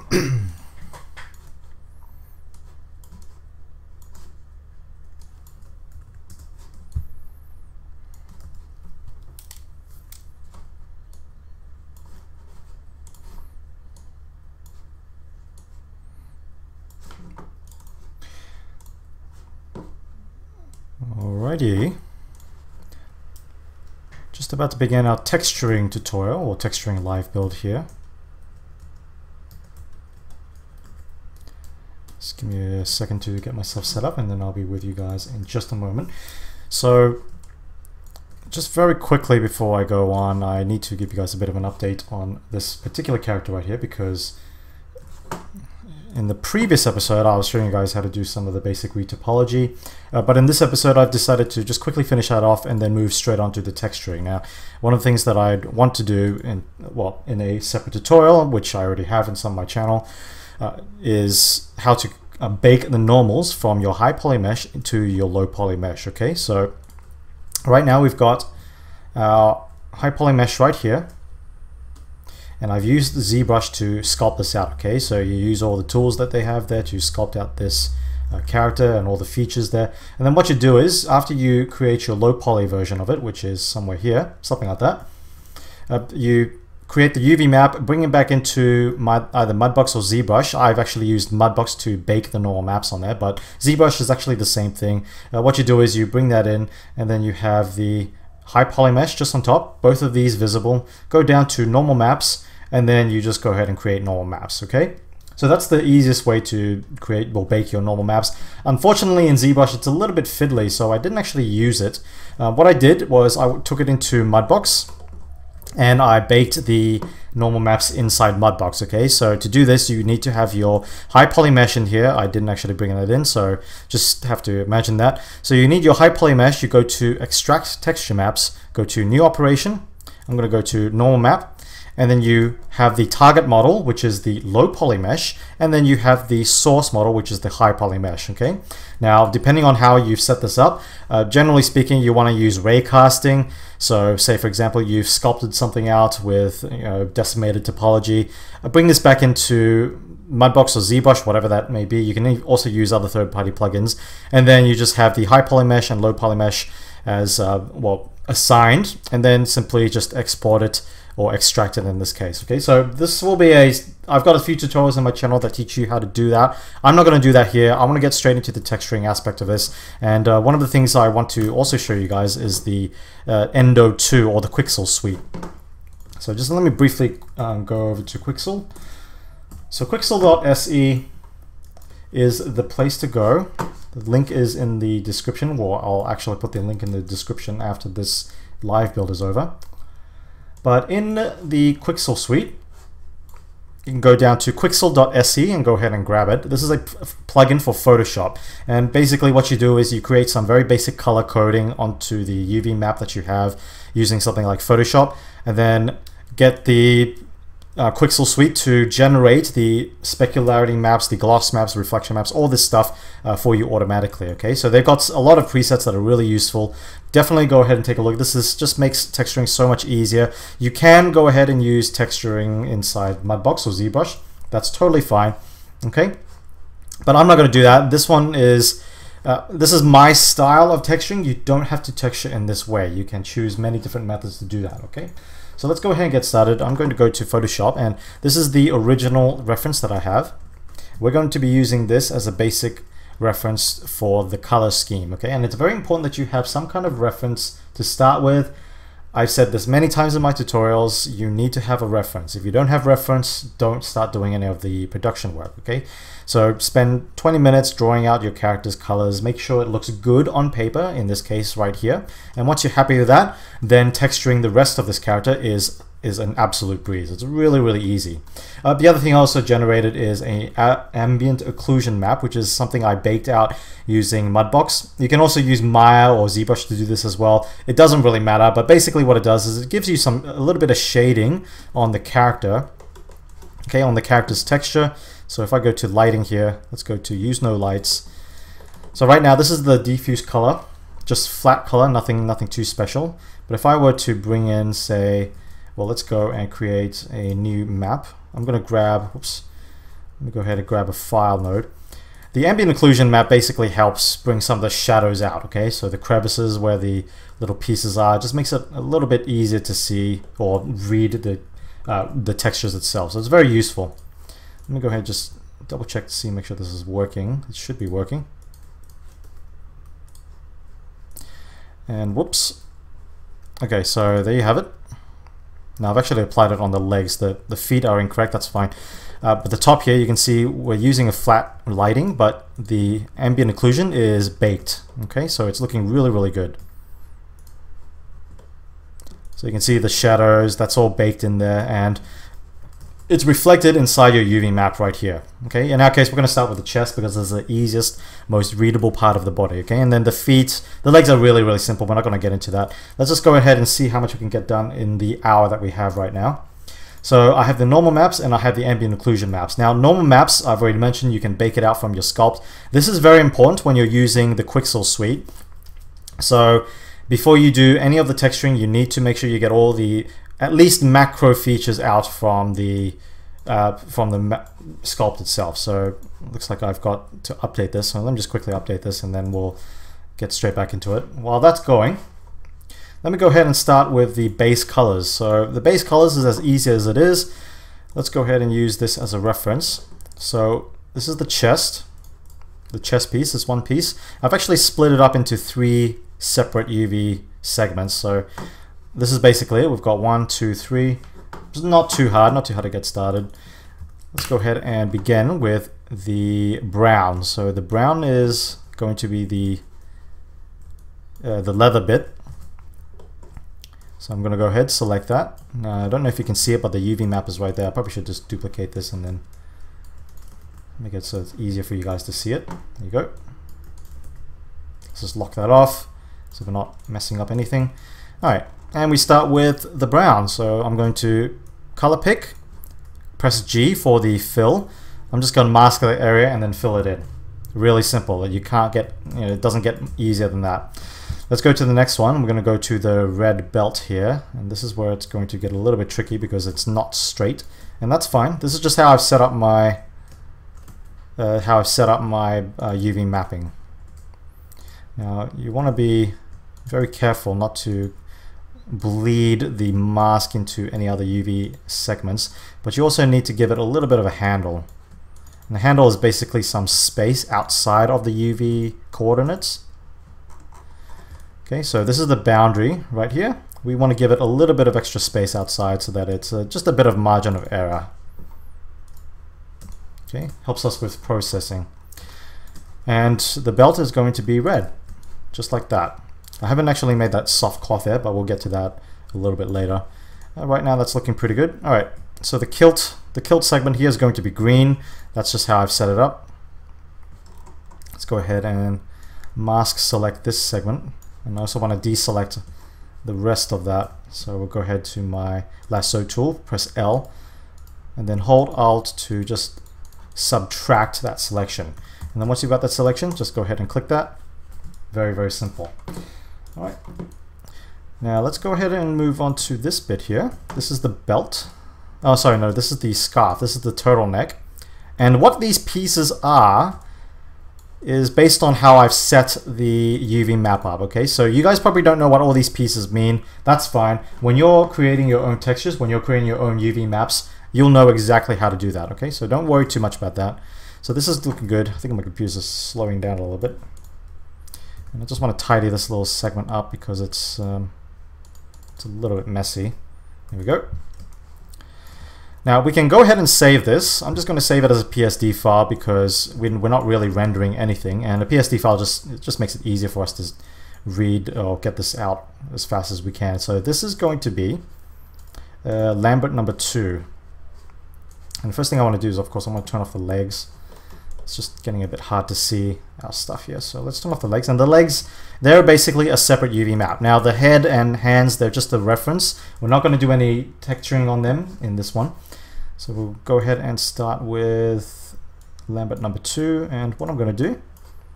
Alrighty. Just about to begin our texturing tutorial, or texturing live build here. Just give me a second to get myself set up and then I'll be with you guys in just a moment. So just very quickly before I go on, I need to give you guys a bit of an update on this particular character right here, because in the previous episode I was showing you guys how to do some of the basic retopology, but in this episode I've decided to just quickly finish that off and then move straight on to the texturing. Now, one of the things that I'd want to do in a separate tutorial, which I already have in some of my channel, is how to bake the normals from your high poly mesh into your low poly mesh. Okay, so right now we've got our high poly mesh right here, and I've used the ZBrush to sculpt this out. Okay, so you use all the tools that they have there to sculpt out this character and all the features there. And then what you do is, after you create your low poly version of it, which is somewhere here, something like that, you create the UV map, bring it back into either Mudbox or ZBrush. I've actually used Mudbox to bake the normal maps on there, but ZBrush is actually the same thing. What you do is you bring that in, and then you have the high poly mesh just on top, both of these visible. Go down to normal maps, and then you just go ahead and create normal maps. Okay, so that's the easiest way to create or bake your normal maps. Unfortunately in ZBrush it's a little bit fiddly, so I didn't actually use it. What I did was I took it into Mudbox and I baked the normal maps inside Mudbox. Okay, so to do this you need to have your high poly mesh in here. I didn't actually bring that in, so just have to imagine that. So you need your high poly mesh. You go to extract texture maps, go to new operation. I'm going to go to normal map, and then you have the target model, which is the low poly mesh, and then you have the source model, which is the high poly mesh. Okay, now depending on how you've set this up, generally speaking you want to use ray casting. So say for example you've sculpted something out with decimated topology, bring this back into Mudbox or ZBrush, whatever that may be. You can also use other third-party plugins, and then you just have the high poly mesh and low poly mesh as assigned, and then simply just export it or extract it in this case. Okay, so this will be I've got a few tutorials on my channel that teach you how to do that. I'm not going to do that here. I want to get straight into the texturing aspect of this, and one of the things I want to also show you guys is the Endo 2 or the Quixel suite. So just let me briefly go over to Quixel. So Quixel.se is the place to go. The link is in the description, or I'll actually put the link in the description after this live build is over. But in the Quixel suite, you can go down to Quixel.se and go ahead and grab it. This is a plugin for Photoshop, and basically what you do is you create some very basic color coding onto the UV map that you have using something like Photoshop, and then get the Quixel suite to generate the specularity maps, the gloss maps, reflection maps, all this stuff for you automatically. Okay, so they've got a lot of presets that are really useful. Definitely go ahead and take a look. This just makes texturing so much easier. You can go ahead and use texturing inside Mudbox or ZBrush. That's totally fine. Okay, but I'm not going to do that. This one is this is my style of texturing. You don't have to texture in this way. You can choose many different methods to do that. Okay, so let's go ahead and get started. I'm going to go to Photoshop, and this is the original reference that I have. We're going to be using this as a basic reference for the color scheme. Okay, and it's very important that you have some kind of reference to start with. I've said this many times in my tutorials, you need to have a reference. If you don't have reference, don't start doing any of the production work. Okay, so spend 20 minutes drawing out your character's colors, make sure it looks good on paper, in this case right here, and once you're happy with that, then texturing the rest of this character is an absolute breeze. It's really easy. The other thing I also generated is an ambient occlusion map, which is something I baked out using Mudbox. You can also use Maya or ZBrush to do this as well. It doesn't really matter, but basically what it does is it gives you a little bit of shading on the character, okay, on the character's texture. So if I go to lighting here, let's go to use no lights. So right now this is the diffuse color, just flat color, nothing too special. But if I were to bring in, say, well, let's go and create a new map. I'm going to grab, Let me go ahead and grab a file node. The ambient occlusion map basically helps bring some of the shadows out, okay? So the crevices where the little pieces are, just makes it a little bit easier to see or read the textures itself. So it's very useful. Let me go ahead and just double check to see, make sure this is working. It should be working. And whoops. Okay, so there you have it. Now I've actually applied it on the legs. The feet are incorrect, that's fine. But the top here, you can see we're using a flat lighting, but the ambient occlusion is baked. Okay, so it's looking really, really good. So you can see the shadows, that's all baked in there, and it's reflected inside your UV map right here. Okay, in our case, we're going to start with the chest because it's the easiest, most readable part of the body. Okay, and then the feet, the legs are really, really simple. We're not going to get into that. Let's just go ahead and see how much we can get done in the hour that we have right now. So I have the normal maps and I have the ambient occlusion maps. Now, normal maps, I've already mentioned, you can bake it out from your sculpt. This is very important when you're using the Quixel suite. So before you do any of the texturing, you need to make sure you get all the at least macro features out from the sculpt itself. So it looks like I've got to update this. So let me just quickly update this and then we'll get straight back into it. While that's going, let me go ahead and start with the base colors. So the base colors is as easy as it is. Let's go ahead and use this as a reference. So this is the chest piece, this one piece. I've actually split it up into 3 separate UV segments. So this is basically it. We've got 1, 2, 3. It's not too hard to get started. Let's go ahead and begin with the brown. So the brown is going to be the leather bit. So I'm going to go ahead, select that. Now, I don't know if you can see it, but the UV map is right there. I probably should just duplicate this and then make it so it's easier for you guys to see it. There you go. Let's just lock that off so we're not messing up anything. All right, and we start with the brown. So I'm going to color pick, press G for the fill. I'm just going to mask that area and then fill it in. Really simple. You can't get, it doesn't get easier than that. Let's go to the next one. We're going to go to the red belt here, and this is where it's going to get a little bit tricky because it's not straight, and that's fine. This is just how I've set up my UV mapping. Now you want to be very careful not to bleed the mask into any other UV segments, but you also need to give it a little bit of a handle. And the handle is basically some space outside of the UV coordinates. Okay, so this is the boundary right here. We want to give it a little bit of extra space outside so that it's just a bit of margin of error. Okay, helps us with processing. And the belt is going to be red, just like that. I haven't actually made that soft cloth yet, but we'll get to that a little bit later. Right now that's looking pretty good. All right, so the kilt segment here is going to be green. That's just how I've set it up. Let's go ahead and mask select this segment. And I also want to deselect the rest of that. So we'll go ahead to my lasso tool, press L, and then hold Alt to just subtract that selection. And then once you've got that selection, just go ahead and click that. Very, very simple. All right. Now let's go ahead and move on to this bit here. This is the belt. Oh, sorry, no, this is the scarf. This is the turtleneck. And what these pieces are is based on how I've set the UV map up, okay? So you guys probably don't know what all these pieces mean. That's fine. When you're creating your own textures, when you're creating your own UV maps, you'll know exactly how to do that, okay? So don't worry too much about that. So this is looking good. I think my computer's slowing down a little bit. And I just want to tidy this little segment up because it's a little bit messy. There we go. Now we can go ahead and save this. I'm just going to save it as a PSD file because we're not really rendering anything, and a PSD file just makes it easier for us to read or get this out as fast as we can. So this is going to be Lambert number 2. And the first thing I want to do is, of course, I'm going to turn off the legs. It's just getting a bit hard to see our stuff here. So let's turn off the legs. And the legs, they're basically a separate UV map. Now the head and hands, they're just a reference. We're not going to do any texturing on them in this one. So we'll go ahead and start with Lambert number 2. And what I'm going to do,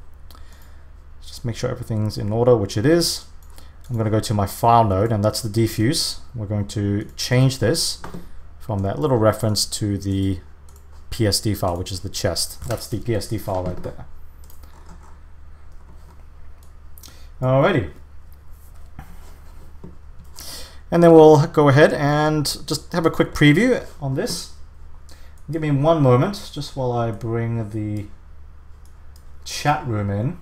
just make sure everything's in order, which it is. I'm going to go to my file node, and that's the diffuse. We're going to change this from that little reference to the PSD file, which is the chest. That's the PSD file right there. Alrighty. And then we'll go ahead and just have a quick preview on this. Give me one moment, just while I bring the chat room in.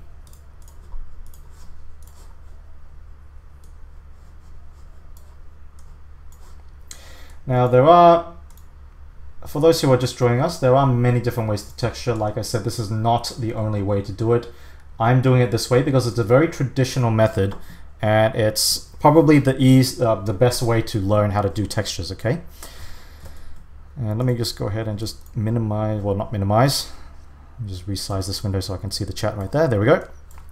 Now there are, for those who are just joining us, there are many different ways to texture. Like I said, this is not the only way to do it. I'm doing it this way because it's a very traditional method, and it's probably the best way to learn how to do textures, okay? And let me just go ahead and just minimize, well, not minimize, just resize this window so I can see the chat right there. There we go.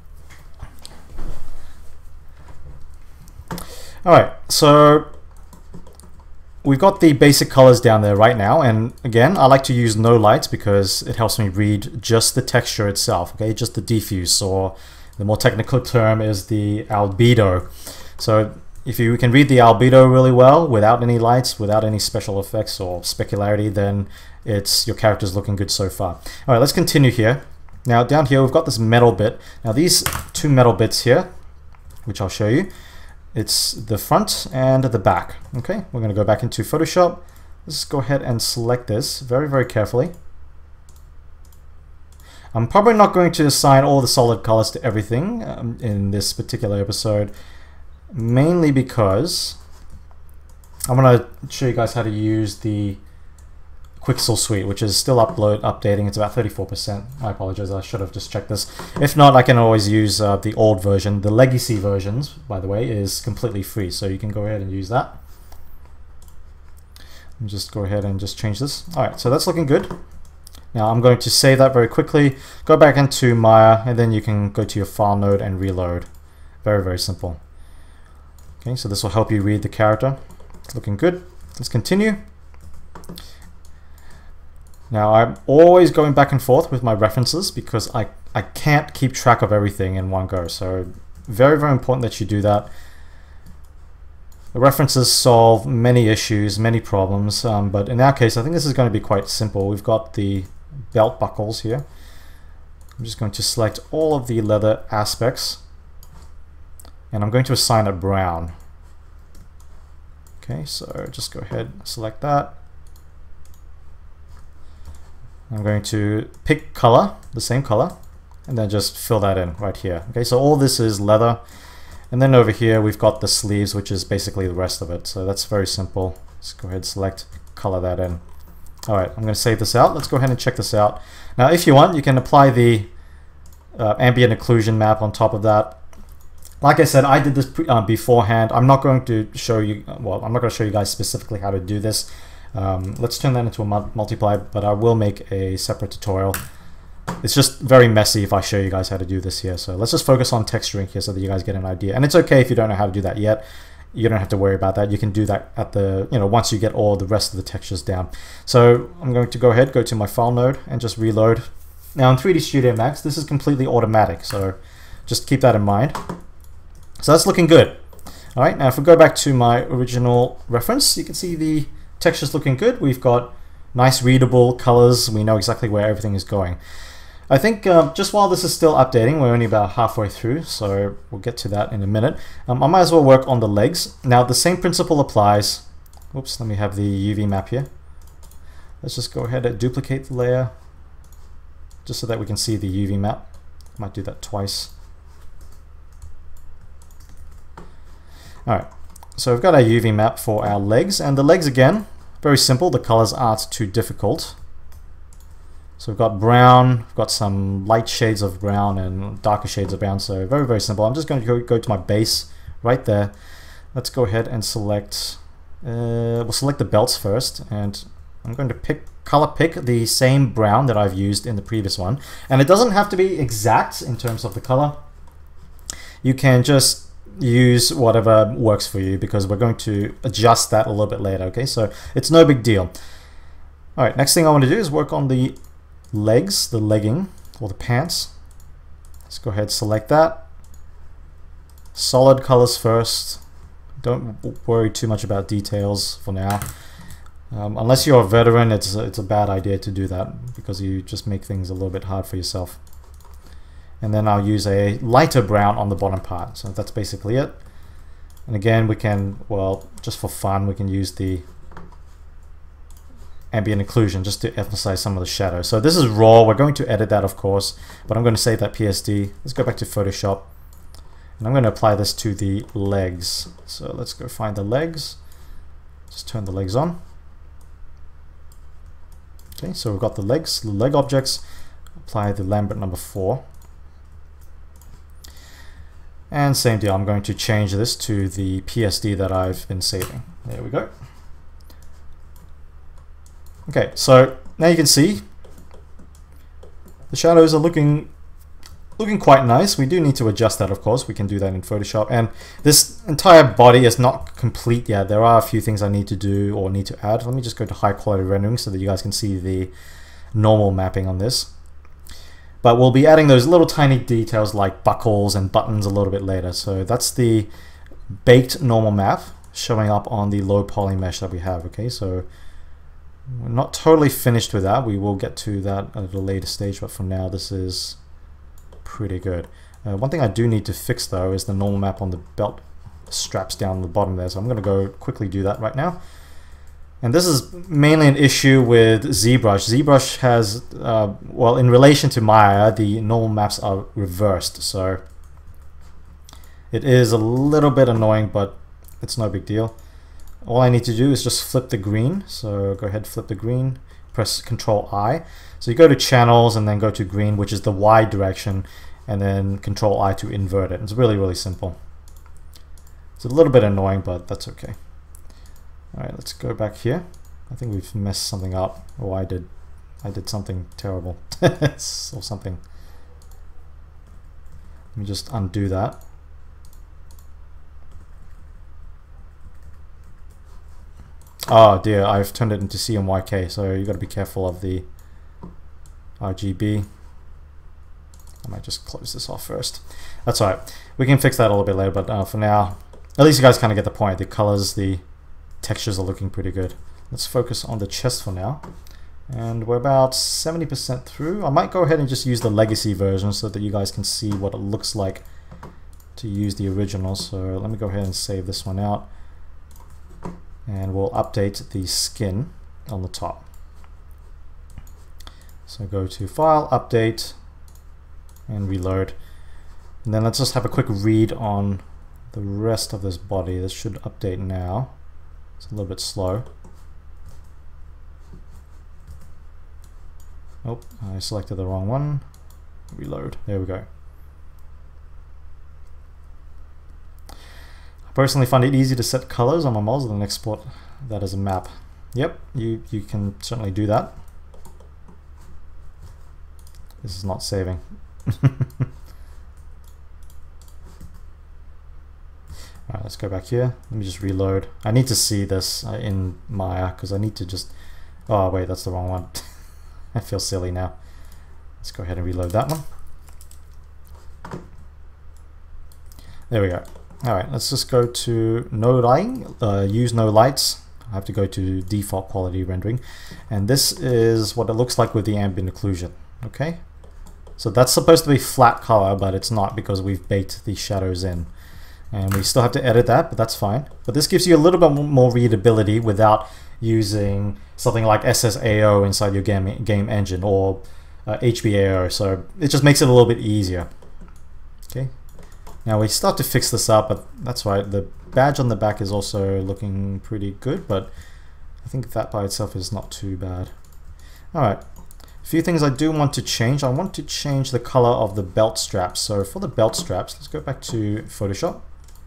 All right, so we've got the basic colors down there right now, and again, I like to use no lights because it helps me read just the texture itself, okay, just the diffuse, or the more technical term is the albedo. So if you can read the albedo really well without any lights, without any special effects or specularity, then your character's looking good so far. All right, let's continue here. Now down here we've got this metal bit. Now these two metal bits here, which I'll show you, it's the front and the back. Okay, we're going to go back into Photoshop. Let's go ahead and select this very, very carefully. I'm probably not going to assign all the solid colors to everything in this particular episode, mainly because I'm going to show you guys how to use the Quixel suite, which is still updating. It's about 34%. I apologize, I should have just checked this. If not, I can always use the old version. The legacy versions, by the way, is completely free, so you can go ahead and use that. And just go ahead and just change this. Alright, so that's looking good. Now I'm going to save that very quickly, go back into Maya, and then you can go to your file node and reload. Very, very simple. Okay, so this will help you read the character. It's looking good. Let's continue. Now I'm always going back and forth with my references because I can't keep track of everything in one go. So very, very important that you do that. The references solve many issues, many problems, but in our case I think this is going to be quite simple. We've got the belt buckles here. I'm just going to select all of the leather aspects and I'm going to assign it brown. Okay, so just go ahead and select that. I'm going to pick color, the same color, and then just fill that in right here. Okay, so all this is leather, and then over here we've got the sleeves, which is basically the rest of it. So that's very simple. Let's go ahead and select, color that in. All right, I'm going to save this out. Let's go ahead and check this out. Now, if you want, you can apply the ambient occlusion map on top of that. Like I said, I did this beforehand. I'm not going to show you, well, I'm not going to show you guys specifically how to do this. Let's turn that into a multiply, but I will make a separate tutorial. It's just very messy if I show you guys how to do this here. So let's just focus on texturing here so that you guys get an idea. And it's okay if you don't know how to do that yet. You don't have to worry about that. You can do that at the, once you get all the rest of the textures down. So I'm going to go ahead, go to my file node and just reload. Now in 3D Studio Max, this is completely automatic. So just keep that in mind. So that's looking good. All right, now if we go back to my original reference, you can see the texture's looking good. We've got nice readable colors. We know exactly where everything is going. I think just while this is still updating, we're only about halfway through, so we'll get to that in a minute. I might as well work on the legs. Now the same principle applies. Oops, let me have the UV map here. Let's just go ahead and duplicate the layer just so that we can see the UV map. Might do that twice. Alright, so we've got our UV map for our legs, and the legs again, very simple, the colors aren't too difficult. So we've got brown, we've got some light shades of brown and darker shades of brown, so very, very simple. I'm just going to go to my base right there. Let's go ahead and select, we'll select the belts first, and I'm going to color pick the same brown that I've used in the previous one. And it doesn't have to be exact in terms of the color. You can just use whatever works for you because we're going to adjust that a little bit later, okay? So it's no big deal. All right, next thing I want to do is work on the legs, the legging, or the pants. Let's go ahead and select that. Solid colors first. Don't worry too much about details for now. Unless you're a veteran, it's a bad idea to do that because you just make things a little bit hard for yourself. And then I'll use a lighter brown on the bottom part. So that's basically it. And again, we can, well, just for fun, we can use the ambient occlusion just to emphasize some of the shadow. So this is raw. We're going to edit that, of course, but I'm going to save that PSD. Let's go back to Photoshop. And I'm going to apply this to the legs. So let's go find the legs. Just turn the legs on. Okay, so we've got the legs, the leg objects. Apply the Lambert number 4. And same deal, I'm going to change this to the PSD that I've been saving. There we go. Okay, so now you can see the shadows are looking quite nice. We do need to adjust that, of course. We can do that in Photoshop. And this entire body is not complete yet. There are a few things I need to do or need to add. Let me just go to high quality rendering so that you guys can see the normal mapping on this. But we'll be adding those little tiny details like buckles and buttons a little bit later. So that's the baked normal map showing up on the low poly mesh that we have. Okay, so we're not totally finished with that. We will get to that at a later stage, but for now this is pretty good. One thing I do need to fix though is the normal map on the belt straps down the bottom there. So I'm going to go quickly do that right now. And this is mainly an issue with ZBrush. ZBrush has, well, in relation to Maya, the normal maps are reversed. So it is a little bit annoying, but it's no big deal. All I need to do is just flip the green. So go ahead, flip the green, press Control I. So you go to channels and then go to green, which is the Y direction, and then Control I to invert it. It's really, really simple. It's a little bit annoying, but that's okay. Alright, let's go back here. I think we've messed something up. Oh, I did something terrible. Or something. Let me just undo that. Oh dear, I've turned it into CMYK, so you got to be careful of the RGB. I might just close this off first. That's alright. We can fix that a little bit later, but for now, at least you guys kind of get the point. The colors, the textures are looking pretty good. Let's focus on the chest for now. And we're about 70% through. I might go ahead and just use the legacy version so that you guys can see what it looks like to use the original. So let me go ahead and save this one out. And we'll update the skin on the top. So go to File, Update, and Reload. And then let's just have a quick read on the rest of this body. This should update now. It's a little bit slow. Oh, I selected the wrong one. Reload. There we go. I personally find it easy to set colors on my models and then export that as a map. Yep, you can certainly do that. This is not saving. Alright, let's go back here. Let me just reload. I need to see this in Maya because I need to just... Oh wait, that's the wrong one. I feel silly now. Let's go ahead and reload that one. There we go. Alright, let's just go to no lighting, use no lights. I have to go to default quality rendering. And this is what it looks like with the ambient occlusion. Okay? So that's supposed to be flat color, but it's not because we've baked the shadows in. And we still have to edit that, but that's fine. But this gives you a little bit more readability without using something like SSAO inside your game engine or HBAO. So it just makes it a little bit easier. Okay. Now we start to fix this up, but that's right. The badge on the back is also looking pretty good, but I think that by itself is not too bad. All right. A few things I do want to change. I want to change the color of the belt straps. So for the belt straps, let's go back to Photoshop.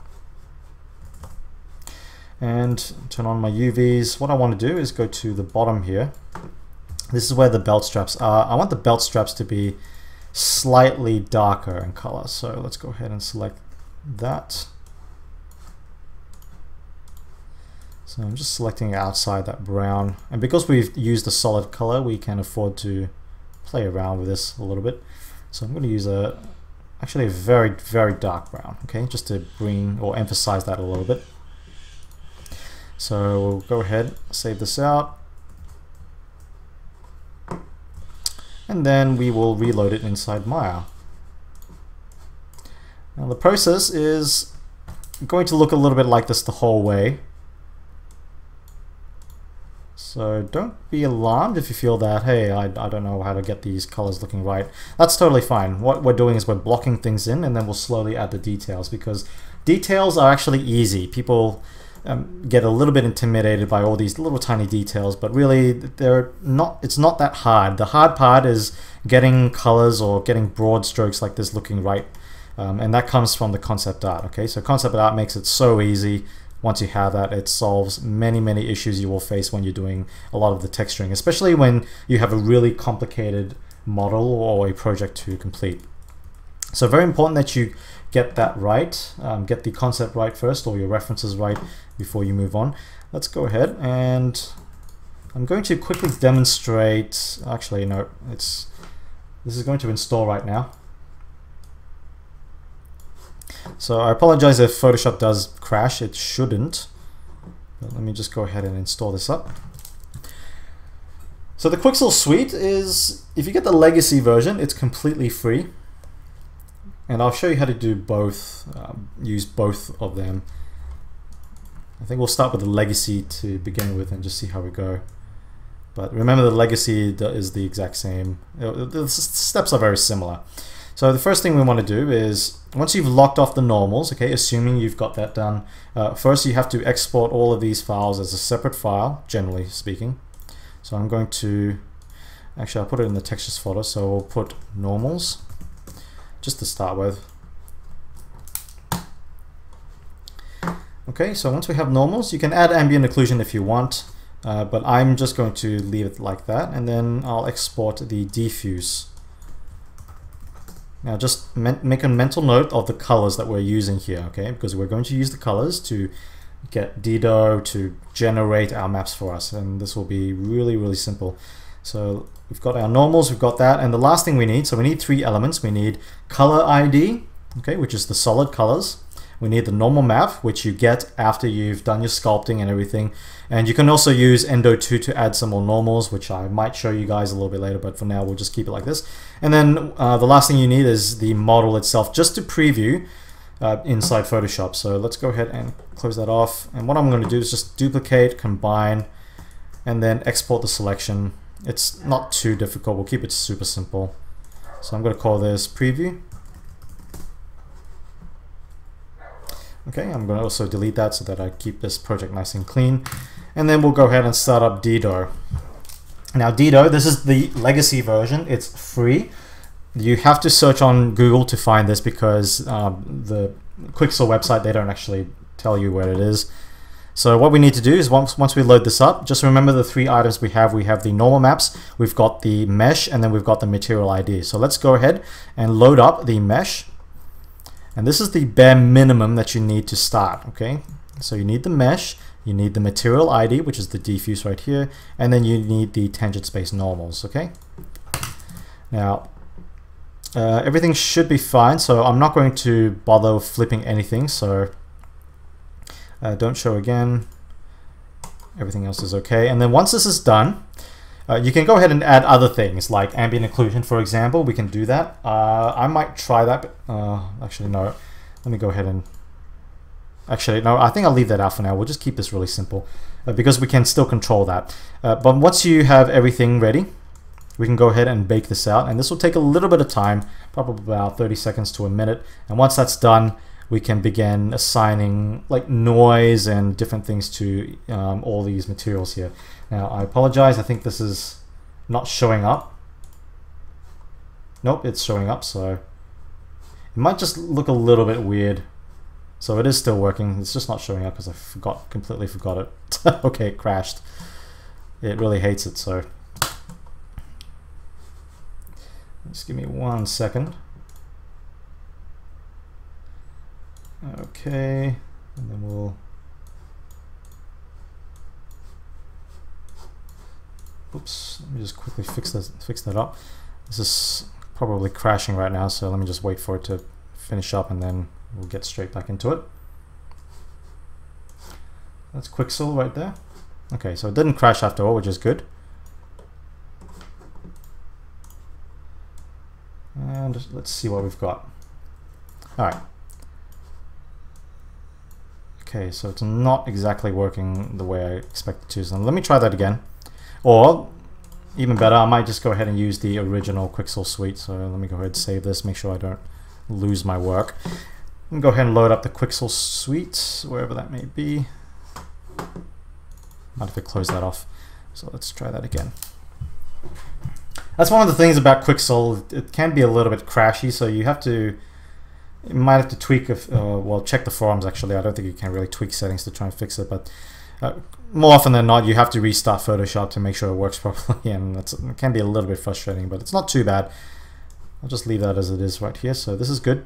And turn on my UVs. What I want to do is go to the bottom here. This is where the belt straps are. I want the belt straps to be slightly darker in color. So let's go ahead and select that. So I'm just selecting outside that brown. And because we've used a solid color, we can afford to play around with this a little bit. So I'm going to use actually a very, very dark brown, okay, just to bring or emphasize that a little bit. So we'll go ahead, save this out, and then we will reload it inside Maya. Now the process is going to look a little bit like this the whole way. So don't be alarmed if you feel that, hey, I don't know how to get these colors looking right. That's totally fine. What we're doing is we're blocking things in, and then we'll slowly add the details, because details are actually easy. People get a little bit intimidated by all these little tiny details, but really it's not that hard. The hard part is getting colors or getting broad strokes like this looking right. And that comes from the concept art. Okay, so concept art makes it so easy. Once you have that, it solves many issues you will face when you're doing a lot of the texturing, especially when you have a really complicated model or a project to complete. So very important that you get that right, get the concept right first, or your references right before you move on. Let's go ahead, and I'm going to quickly demonstrate. Actually, no, this is going to install right now. So I apologize if Photoshop does crash. It shouldn't. But let me just go ahead and install this up. So the Quixel suite is, if you get the legacy version, it's completely free. And I'll show you how to do both, use both of them. I think we'll start with the legacy to begin with and just see how we go. But remember, the legacy is the exact same. The steps are very similar. So the first thing we want to do is, once you've locked off the normals, okay, assuming you've got that done, first you have to export all of these files as a separate file, generally speaking. So I'm going to, actually I'll put it in the textures folder, so we'll put normals, just to start with. Okay, so once we have normals, you can add ambient occlusion if you want, but I'm just going to leave it like that, and then I'll export the diffuse. Now just make a mental note of the colors that we're using here, okay? Because we're going to use the colors to get Dido to generate our maps for us, and this will be really simple. So we've got our normals, we've got that, and the last thing we need, so we need 3 elements. We need color ID, okay, which is the solid colors. We need the normal map, which you get after you've done your sculpting and everything. And you can also use Endo 2 to add some more normals, which I might show you guys a little bit later, but for now we'll just keep it like this. And then the last thing you need is the model itself, just to preview inside Photoshop. So let's go ahead and close that off. And what I'm going to do is just duplicate, combine, and then export the selection. It's not too difficult. We'll keep it super simple. So I'm going to call this preview. Okay, I'm going to also delete that so that I keep this project nice and clean. And then we'll go ahead and start up Dido. Now Dido, this is the legacy version. It's free. You have to search on Google to find this, because the Quixel website, they don't actually tell you where it is. So what we need to do is once we load this up, just remember the 3 items we have. We have the normal maps, we've got the mesh, and then we've got the material ID. So let's go ahead and load up the mesh. And this is the bare minimum that you need to start, okay? So you need the mesh, you need the material ID, which is the diffuse right here, and then you need the tangent space normals, okay? Now, everything should be fine, so I'm not going to bother flipping anything, so don't show again. Everything else is okay. And then once this is done, you can go ahead and add other things like ambient occlusion, for example. We can do that. I might try that, but actually no. Let me go ahead and... Actually, no, I think I'll leave that out for now. We'll just keep this really simple because we can still control that. But once you have everything ready, we can go ahead and bake this out. And this will take a little bit of time, probably about 30 seconds to a minute. And once that's done, we can begin assigning like noise and different things to all these materials here. Now, I apologize. I think this is not showing up. Nope, it's showing up, so it might just look a little bit weird. So it is still working. It's just not showing up because I completely forgot it. Okay, it crashed. It really hates it, so just give me 1 second. Okay, and then we'll... Oops, let me just quickly fix that up. This is probably crashing right now, so let me just wait for it to finish up and then we'll get straight back into it. That's Quixel right there. Okay, so it didn't crash after all, which is good. And let's see what we've got. Alright. Okay, so it's not exactly working the way I expected to. So let me try that again. Or, even better, I might just go ahead and use the original Quixel suite. So let me go ahead and save this, make sure I don't lose my work. Let me go ahead and load up the Quixel suite, wherever that may be. Might have to close that off. So let's try that again. That's one of the things about Quixel. It can be a little bit crashy, so you might have to tweak, well, check the forums actually. I don't think you can really tweak settings to try and fix it, but more often than not, you have to restart Photoshop to make sure it works properly, and it can be a little bit frustrating, but it's not too bad. I'll just leave that as it is right here. So this is good.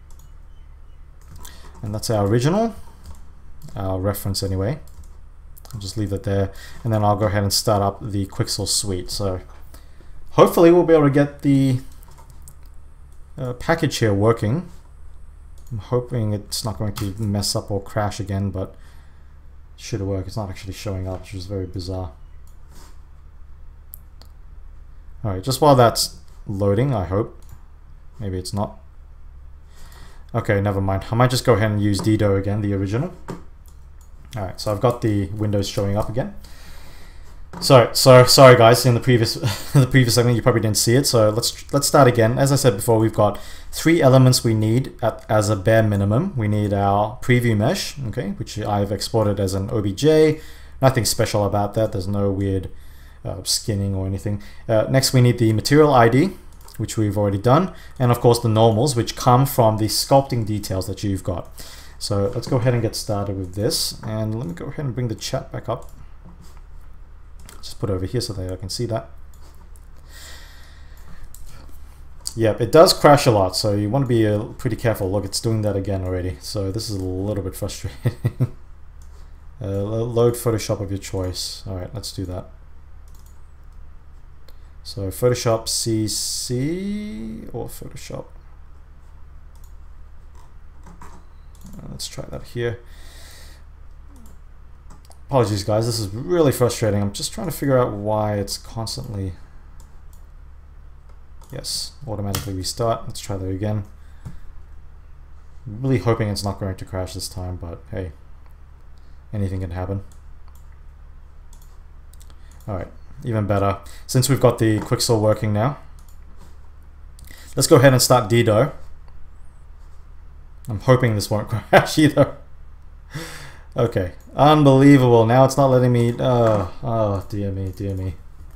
And that's our original, our reference anyway. I'll just leave it there, and then I'll go ahead and start up the Quixel suite. So hopefully we'll be able to get the package here working. I'm hoping it's not going to mess up or crash again, but it should work. It's not actually showing up, which is very bizarre. Alright, just while that's loading, I hope. Maybe it's not. Okay, never mind. I might just go ahead and use Dido again, the original. Alright, so I've got the windows showing up again. So sorry guys, in the previous segment you probably didn't see it, so let's start again. As I said before, we've got 3 elements we need as a bare minimum. We need our preview mesh, okay, which I've exported as an OBJ. Nothing special about that, there's no weird skinning or anything. Next we need the material ID, which we've already done, and of course the normals, which come from the sculpting details that you've got. So let's go ahead and get started with this, and let me go ahead and bring the chat back up. Just put it over here so that I can see that. Yep, it does crash a lot, so you want to be pretty careful. Look, it's doing that again already, so this is a little bit frustrating. Load Photoshop of your choice. Alright, let's do that. So Photoshop CC or Photoshop. Let's try that here. Apologies guys, this is really frustrating. I'm just trying to figure out why it's constantly... Yes, automatically restart. Let's try that again. I'm really hoping it's not going to crash this time, but hey, anything can happen. Alright, even better. Since we've got the Quixel working now, let's go ahead and start Dido. I'm hoping this won't crash either. Okay, unbelievable. Now it's not letting me... oh, dear me, dear me.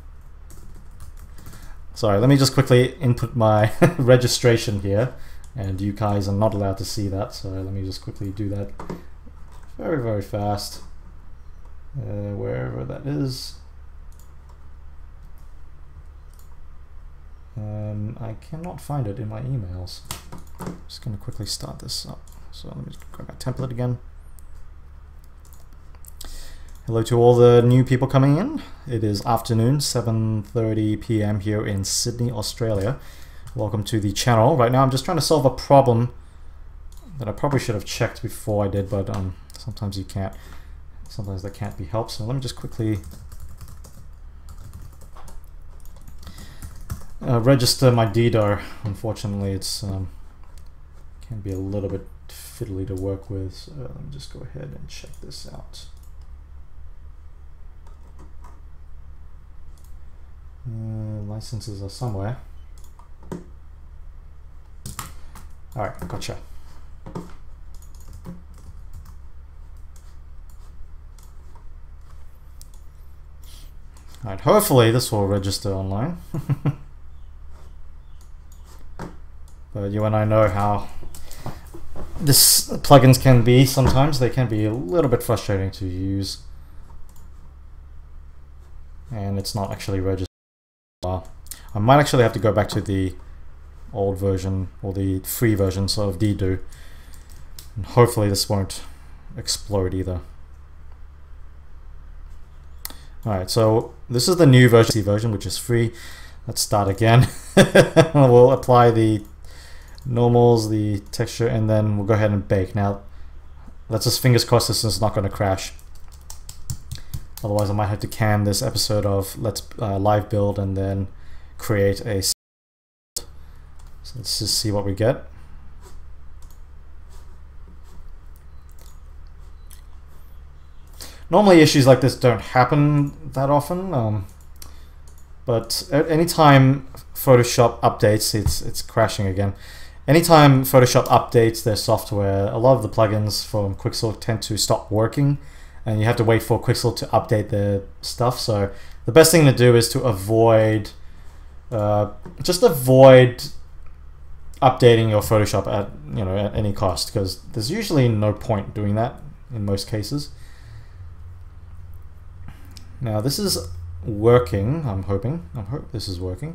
Sorry, let me just quickly input my registration here. And you guys are not allowed to see that, so let me just quickly do that very, very fast. Wherever that is. I cannot find it in my emails. I'm just going to quickly start this up. So let me just grab my template again. Hello to all the new people coming in. It is afternoon, 7:30 p.m. here in Sydney, Australia. Welcome to the channel. Right now I'm just trying to solve a problem that I probably should have checked before I did, but sometimes you can't. Sometimes that can't be helped. So let me just quickly register my Dido. Unfortunately, it's can be a little bit fiddly to work with. So let me just go ahead and check this out. Licenses are somewhere. Alright, gotcha. Alright, hopefully this will register online. But you and I know how this plugins can be sometimes. They can be a little bit frustrating to use. And it's not actually registered. I might actually have to go back to the old version or the free version of Dido, and hopefully this won't explode either. Alright, so this is the new version which is free. Let's start again. We'll apply the normals, the texture, and then we'll go ahead and bake. Now let's just fingers crossed this is not going to crash. Otherwise I might have to can this episode of Let's Live Build and then create a... So let's just see what we get. Normally issues like this don't happen that often, but anytime Photoshop updates, it's crashing again. Anytime Photoshop updates their software, a lot of the plugins from Quixel tend to stop working, and you have to wait for Quixel to update their stuff. So the best thing to do is to avoid, just avoid updating your Photoshop at at any cost, because there's usually no point doing that in most cases. Now this is working, I'm hoping. I hope this is working.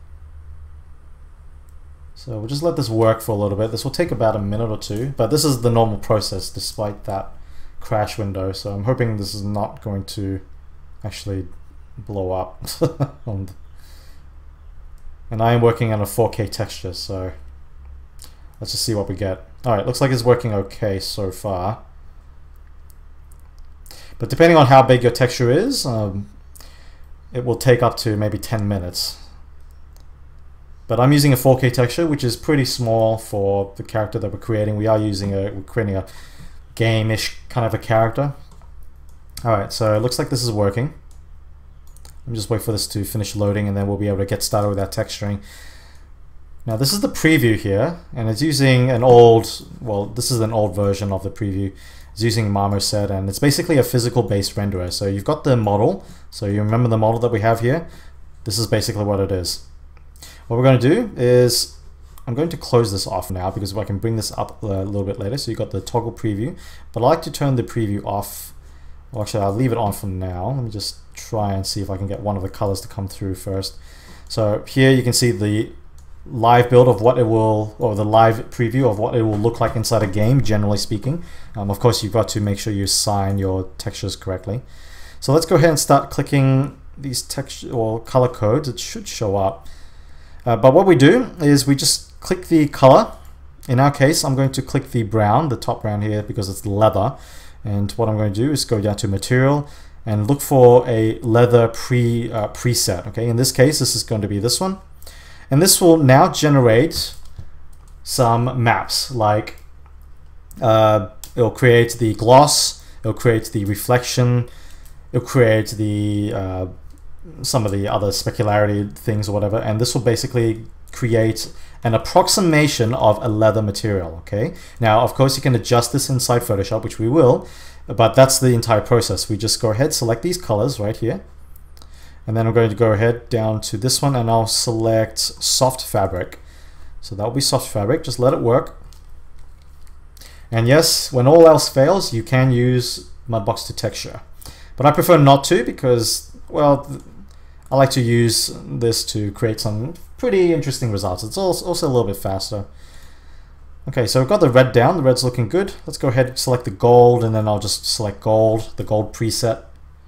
So we'll just let this work for a little bit. This will take about a minute or two, but this is the normal process despite that crash window. So I'm hoping this is not going to actually blow up. And I am working on a 4K texture, so let's just see what we get. Alright, looks like it's working okay so far. But depending on how big your texture is, it will take up to maybe 10 minutes. But I'm using a 4K texture, which is pretty small for the character that we're creating. We're creating a game-ish kind of a character. Alright, so it looks like this is working. Let me just wait for this to finish loading and then we'll be able to get started with our texturing. Now this is the preview here, and it's using an old, well, this is an old version of the preview. It's using Marmoset, and it's basically a physical based renderer. So you've got the model, so you remember the model that we have here? This is basically what it is. What we're going to do is, I'm going to close this off now because I can bring this up a little bit later. So you've got the toggle preview, but I like to turn the preview off. Well, actually I'll leave it on for now. Let me just try and see if I can get one of the colors to come through first. So here you can see the live build of what it will, or the live preview of what it will look like inside a game, generally speaking. Of course you've got to make sure you assign your textures correctly. So let's go ahead and start clicking these texture or color codes. It should show up. But what we do is we just click the color. In our case, I'm going to click the brown, the top brown here, because it's leather. And what I'm going to do is go down to material and look for a leather preset. Okay, in this case, this is going to be this one. And this will now generate some maps, like it'll create the gloss, it'll create the reflection, it'll create the some of the other specularity things or whatever, and this will basically create an approximation of a leather material. Okay, now of course you can adjust this inside Photoshop, which we will, but that's the entire process. We just go ahead, select these colors right here, and then I'm going to go ahead down to this one and I'll select soft fabric. So that will be soft fabric. Just let it work. And yes, when all else fails, you can use Mudbox to texture. But I prefer not to because, well, I like to use this to create some pretty interesting results. It's also a little bit faster. Okay, so we've got the red down. The red's looking good. Let's go ahead and select the gold, and then I'll just select gold, the gold preset.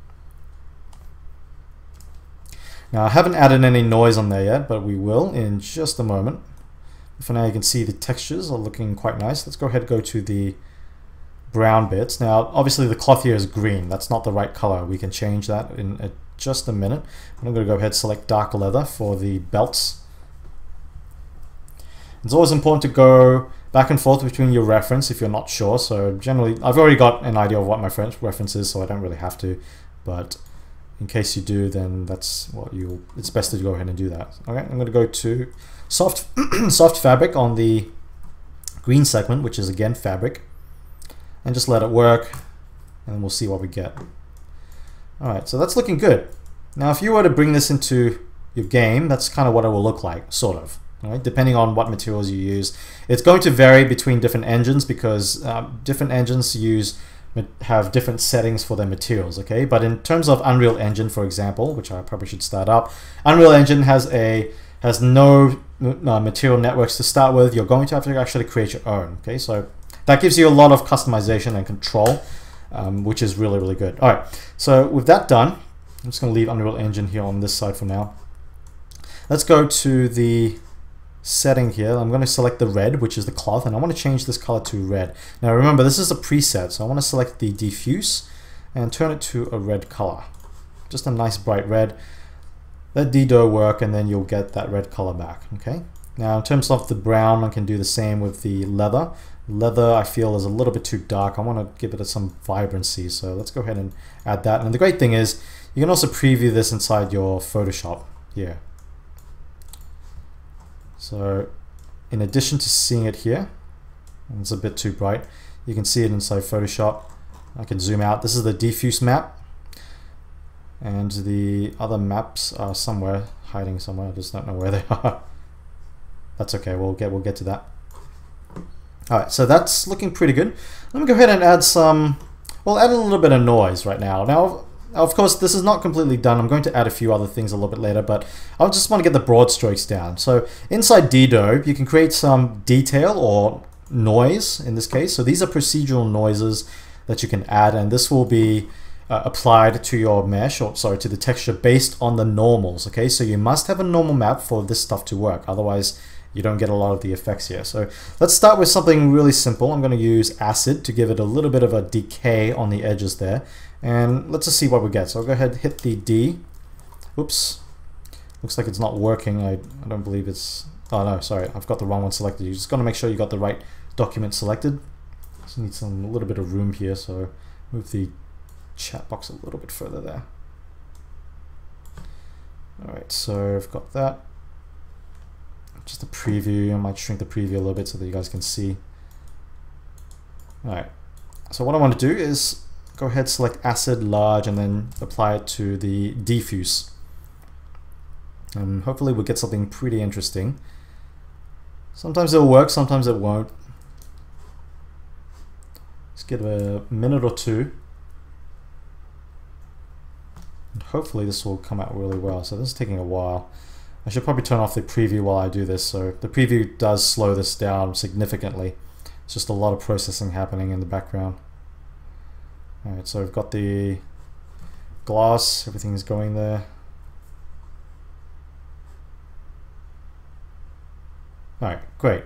Now I haven't added any noise on there yet, but we will in just a moment. For now you can see the textures are looking quite nice. Let's go ahead and go to the brown bits. Now obviously the cloth here is green. That's not the right color. We can change that in just a minute. I'm going to go ahead and select dark leather for the belts. It's always important to go back and forth between your reference if you're not sure. So generally I've already got an idea of what my reference is, so I don't really have to, but in case you do, then that's what it's best to go ahead and do that. Okay, I'm going to go to soft soft fabric on the green segment, which is again fabric, and just let it work, and we'll see what we get. Alright, so that's looking good. Now if you were to bring this into your game, that's kind of what it will look like, sort of. Right? Depending on what materials you use. It's going to vary between different engines because different engines have different settings for their materials, okay? But in terms of Unreal Engine, for example, which I probably should start up, Unreal Engine has no material networks to start with. You're going to have to actually create your own, okay? So that gives you a lot of customization and control, which is really, really good. All right, so with that done, I'm just going to leave Unreal Engine here on this side for now. Let's go to the setting here. I'm going to select the red, which is the cloth, and I want to change this color to red. Now remember, this is a preset, so I want to select the diffuse, and turn it to a red color. Just a nice bright red. Let Dido work and then you'll get that red color back. Okay. Now in terms of the brown, I can do the same with the leather. Leather I feel is a little bit too dark. I want to give it some vibrancy, so let's go ahead and add that. And the great thing is you can also preview this inside your Photoshop here. So in addition to seeing it here, and it's a bit too bright, you can see it inside Photoshop. I can zoom out. This is the diffuse map, and the other maps are somewhere, hiding somewhere. I just don't know where they are. That's okay, we'll get to that. Alright, so that's looking pretty good. Let me go ahead and add some, we'll add a little bit of noise right now. Now, of course, this is not completely done. I'm going to add a few other things a little bit later, but I just want to get the broad strokes down. So inside Dido, you can create some detail or noise in this case. So these are procedural noises that you can add, and this will be applied to your mesh, or sorry, to the texture based on the normals. Okay, so you must have a normal map for this stuff to work. Otherwise, you don't get a lot of the effects here. So let's start with something really simple. I'm going to use acid to give it a little bit of a decay on the edges there. And let's just see what we get. So I'll go ahead and hit the D. Oops. Looks like it's not working. I don't believe it's... Oh no, sorry. I've got the wrong one selected. You just got to make sure you got the right document selected. Just need a little bit of room here. So move the chat box a little bit further there. Alright, so I've got that. Just a preview. I might shrink the preview a little bit so that you guys can see. Alright, so what I want to do is go ahead, select acid large, and then apply it to the diffuse. And hopefully we'll get something pretty interesting. Sometimes it'll work, sometimes it won't. Let's give it a minute or two. And hopefully this will come out really well. So this is taking a while. I should probably turn off the preview while I do this. So the preview does slow this down significantly. It's just a lot of processing happening in the background. Alright, so we've got the gloss, everything's going there. Alright, great.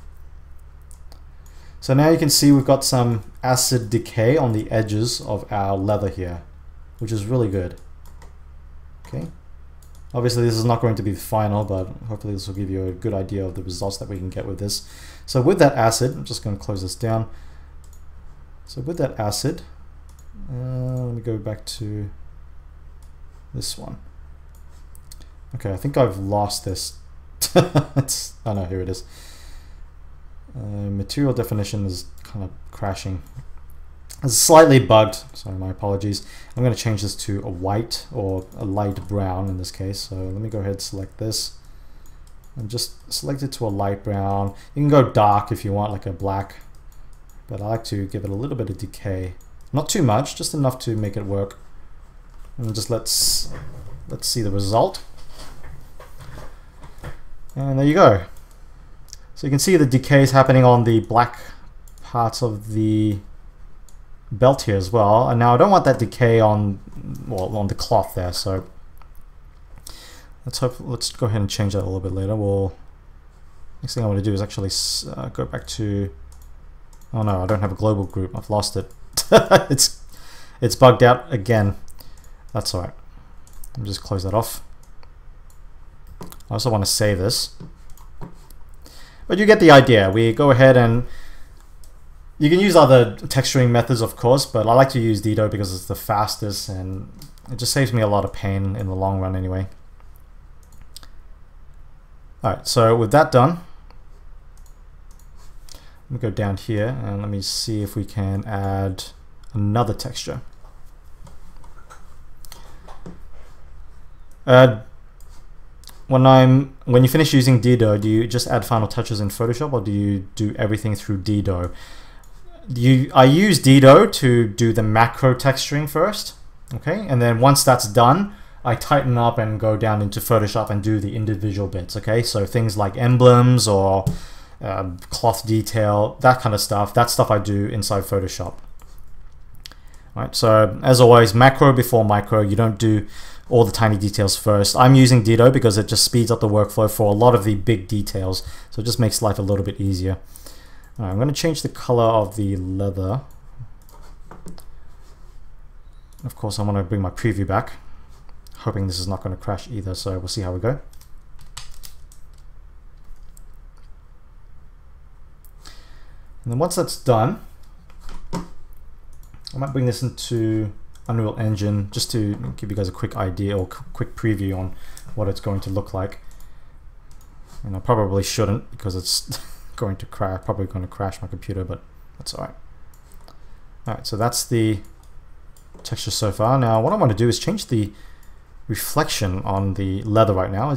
So now you can see we've got some acid decay on the edges of our leather here, which is really good. Okay. Obviously this is not going to be the final, but hopefully this will give you a good idea of the results that we can get with this. So with that acid, I'm just going to close this down. So with that acid, let me go back to this one. Okay, I think I've lost this. Oh no, here it is. Material definition is kind of crashing. It's slightly bugged, so my apologies. I'm going to change this to a white or a light brown in this case. So let me go ahead and select this and just select it to a light brown. You can go dark if you want, like a black, but I like to give it a little bit of decay. Not too much, just enough to make it work. And just let's see the result. And there you go. So you can see the decay is happening on the black parts of the belt here as well. And now I don't want that decay on, well, on the cloth there. So let's go ahead and change that a little bit later. Next thing I want to do is actually go back to. Oh no, I don't have a global group. I've lost it. It's bugged out again. That's alright. Let me just close that off. I also want to save this. But you get the idea. We go ahead and you can use other texturing methods, of course, but I like to use Dido because it's the fastest and it just saves me a lot of pain in the long run anyway. Alright, so with that done, let me go down here and let me see if we can add another texture. When you finish using Dido, do you just add final touches in Photoshop, or do you do everything through Dido? I use Dido to do the macro texturing first, okay, and then once that's done, I tighten up and go down into Photoshop and do the individual bits, okay? So things like emblems or cloth detail, that kind of stuff. That stuff I do inside Photoshop. All right, so as always, macro before micro. You don't do all the tiny details first. I'm using Dido because it just speeds up the workflow for a lot of the big details, so it just makes life a little bit easier. All right, I'm going to change the color of the leather. Of course, I want to bring my preview back, hoping this is not going to crash either, so we'll see how we go. And then once that's done, I might bring this into Unreal Engine just to give you guys a quick idea or quick preview on what it's going to look like. And I probably shouldn't because it's going to crash, probably going to crash my computer, but that's alright. Alright, so that's the texture so far. Now what I want to do is change the reflection on the leather right now.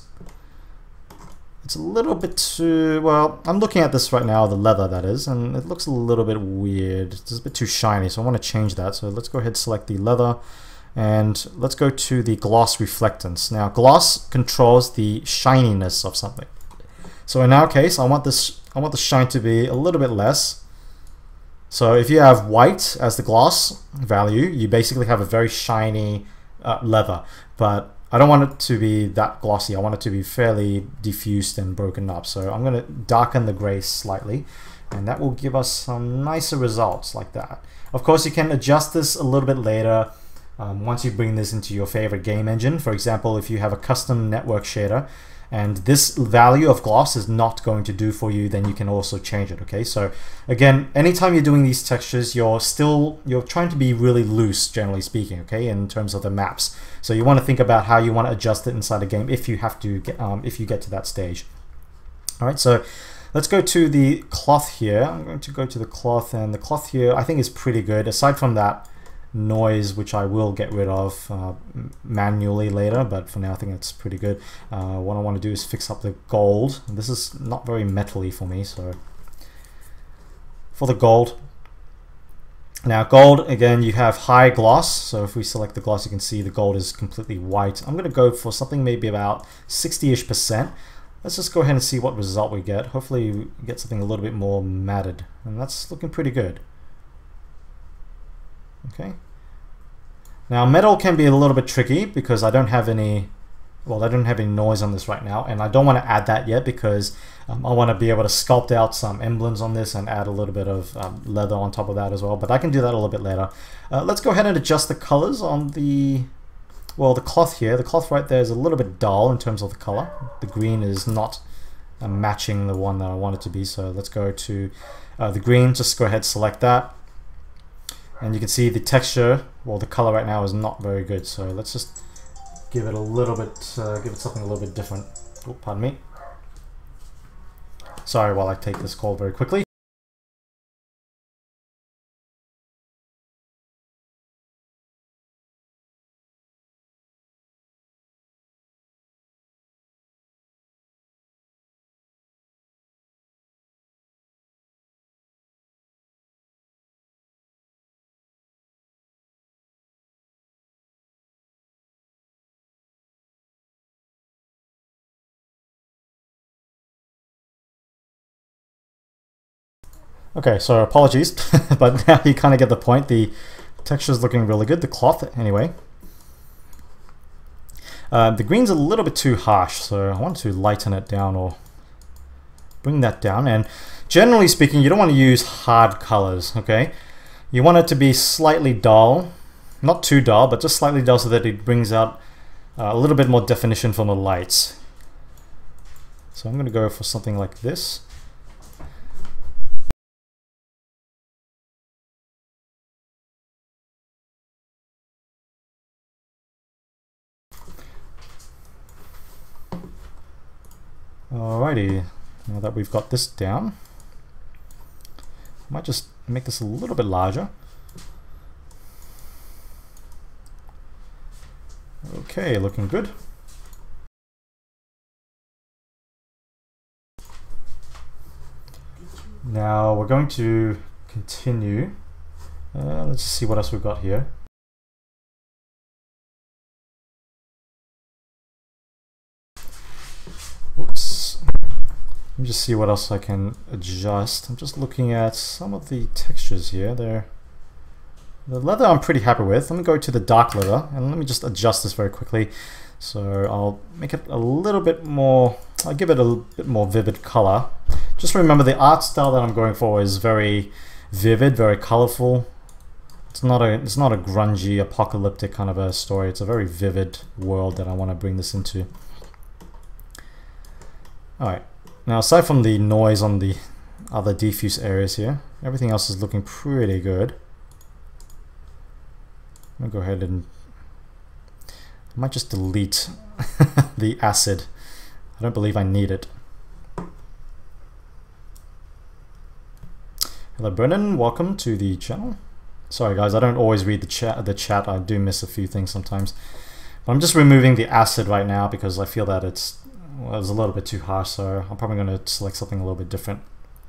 It's a little bit too, well, I'm looking at this right now, the leather that is, and it looks a little bit weird. It's a bit too shiny, so I want to change that. So let's go ahead and select the leather, and let's go to the gloss reflectance. Now gloss controls the shininess of something. So in our case, I want the shine to be a little bit less. So if you have white as the gloss value, you basically have a very shiny leather, but I don't want it to be that glossy. I want it to be fairly diffused and broken up. So I'm going to darken the gray slightly, and that will give us some nicer results like that. Of course, you can adjust this a little bit later once you bring this into your favorite game engine. For example, if you have a custom network shader and this value of gloss is not going to do for you, then you can also change it. Okay, so again, anytime you're doing these textures, you're trying to be really loose, generally speaking, okay, in terms of the maps. So you want to think about how you want to adjust it inside a game if you have to get if you get to that stage. All right, so let's go to the cloth here. I'm going to go to the cloth, and the cloth here I think is pretty good, aside from that noise, which I will get rid of manually later, but for now I think it's pretty good. What I want to do is fix up the gold. This is not very metally for me, so for the gold. Now gold, again, you have high gloss, so if we select the gloss, you can see the gold is completely white. I'm going to go for something maybe about 60-ish%. Let's just go ahead and see what result we get. Hopefully we get something a little bit more matted, and that's looking pretty good. Okay. Now metal can be a little bit tricky because I don't have any, well, I don't have any noise on this right now, and I don't want to add that yet because I want to be able to sculpt out some emblems on this and add a little bit of leather on top of that as well, but I can do that a little bit later. Let's go ahead and adjust the colors on the, well, the cloth here. The cloth right there is a little bit dull in terms of the color. The green is not matching the one that I want it to be, so let's go to the green. Just go ahead and select that. And you can see the texture, well, the color right now is not very good. So let's just give it a little bit, give it something a little bit different. Oh, pardon me. Sorry while I take this call very quickly. Okay, so apologies, but now you kind of get the point. The texture is looking really good, the cloth anyway. The green's a little bit too harsh, so I want to lighten it down or bring that down. And generally speaking, you don't want to use hard colors, okay? You want it to be slightly dull, not too dull, but just slightly dull so that it brings out a little bit more definition from the lights. So I'm going to go for something like this. Alrighty, now that we've got this down, I might just make this a little bit larger. Okay, looking good. Now we're going to continue. Let's just see what else we've got here. Oops. Let me just see what else I can adjust. I'm just looking at some of the textures here. The leather I'm pretty happy with. Let me go to the dark leather and let me just adjust this very quickly. So I'll make it a little bit more, I'll give it a bit more vivid color. Just remember the art style that I'm going for is very vivid, very colorful. It's not a grungy, apocalyptic kind of a story. It's a very vivid world that I want to bring this into. Alright, now aside from the noise on the other diffuse areas here, everything else is looking pretty good. I'm going to go ahead and I might just delete the acid. I don't believe I need it. Hello Brennan, welcome to the channel. Sorry guys, I don't always read the chat. I do miss a few things sometimes. But I'm just removing the acid right now because I feel that it was a little bit too harsh, so I'm probably going to select something a little bit different.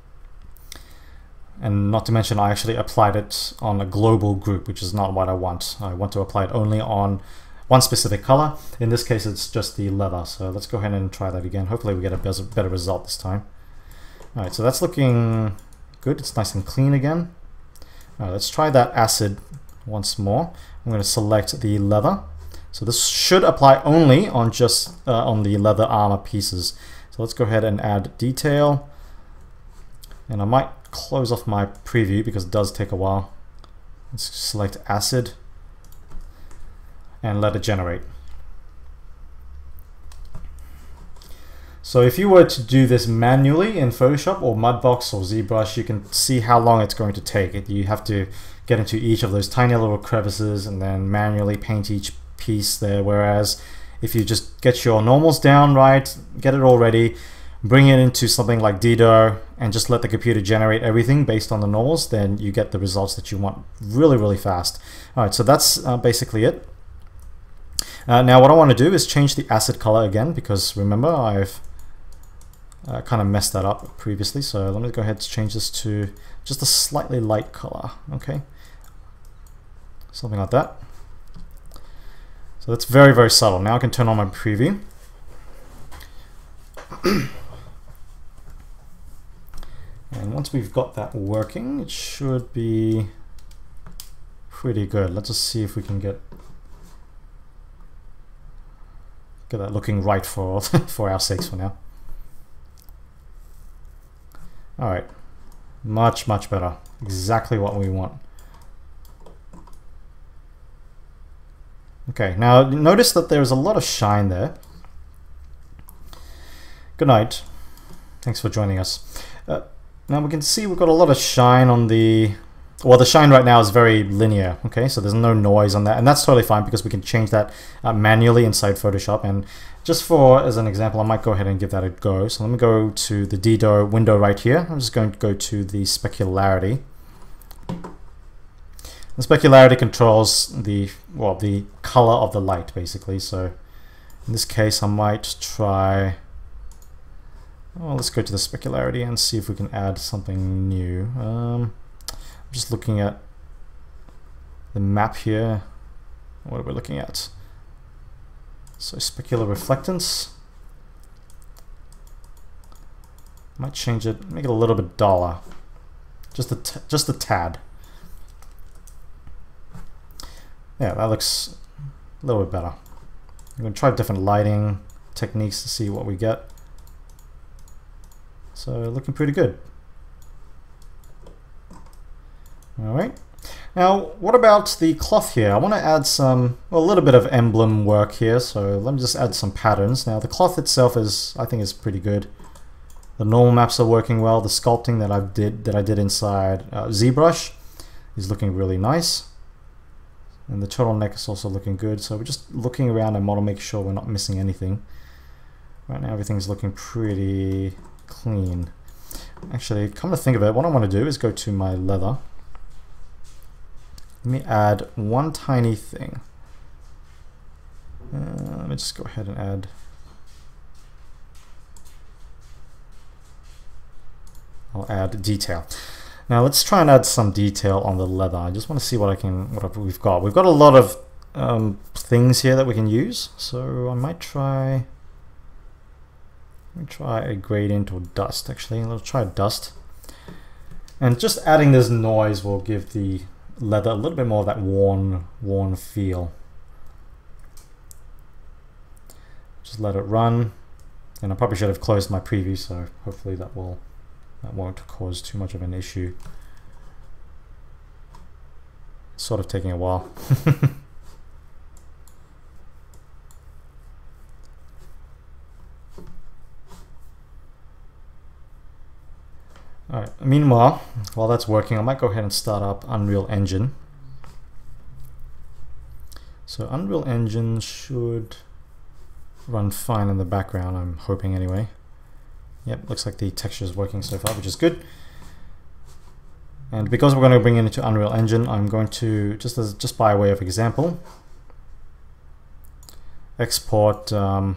And not to mention I actually applied it on a global group, which is not what I want. I want to apply it only on one specific color. In this case it's just the leather, so let's go ahead and try that again. Hopefully we get a better result this time. Alright, so that's looking good. It's nice and clean again. Alright, let's try that acid once more. I'm going to select the leather. So this should apply only on just on the leather armor pieces. So let's go ahead and add detail. And I might close off my preview because it does take a while. Let's select acid and let it generate. So if you were to do this manually in Photoshop or Mudbox or ZBrush, you can see how long it's going to take. You have to get into each of those tiny little crevices and then manually paint each piece there, whereas if you just get your normals down right, get it all ready, bring it into something like Dido and just let the computer generate everything based on the normals, then you get the results that you want really fast. Alright, so that's basically it. Now what I want to do is change the acid color again, because remember I've kind of messed that up previously, so let me go ahead and change this to just a slightly light color. Okay, something like that. So that's very subtle. Now I can turn on my preview. And once we've got that working, it should be pretty good. Let's just see if we can get that looking right for for our sakes for now. Alright, much better. Exactly what we want. Okay, now notice that there's a lot of shine there. Good night. Thanks for joining us. Now we can see we've got a lot of shine on the... Well, the shine right now is very linear, okay? So there's no noise on that, and that's totally fine because we can change that manually inside Photoshop. And just as an example, I might go ahead and give that a go. So let me go to the Dido window right here. I'm just going to go to the specularity. The specularity controls the color of the light, basically. So in this case, I might try... Well, let's go to the specularity and see if we can add something new. I'm just looking at the map here. What are we looking at? So specular reflectance. Might change it, make it a little bit duller, just a tad. Yeah, that looks a little bit better. I'm going to try different lighting techniques to see what we get. So looking pretty good. Alright. Now, what about the cloth here? I want to add a little bit of emblem work here, so let me just add some patterns. Now, the cloth itself I think is pretty good. The normal maps are working well. The sculpting that I did inside ZBrush is looking really nice. And the turtleneck is also looking good. So we're just looking around our model, make sure we're not missing anything. Right now, everything's looking pretty clean. Actually, come to think of it, what I want to do is go to my leather. Let me add one tiny thing. Let me just go ahead and add. I'll add detail. Now let's try and add some detail on the leather. I just want to see what we've got. We've got a lot of things here that we can use. So I might try. Let me try a gradient or dust. Actually, let's try dust. And just adding this noise will give the leather a little bit more of that worn feel. Just let it run, and I probably should have closed my preview, so hopefully that won't cause too much of an issue. sort of taking a while. Alright, meanwhile, while that's working, I might go ahead and start up Unreal Engine. So Unreal Engine should run fine in the background, I'm hoping anyway. Yep, looks like the texture is working so far, which is good. And because we're going to bring it into Unreal Engine, I'm going to, just by way of example, export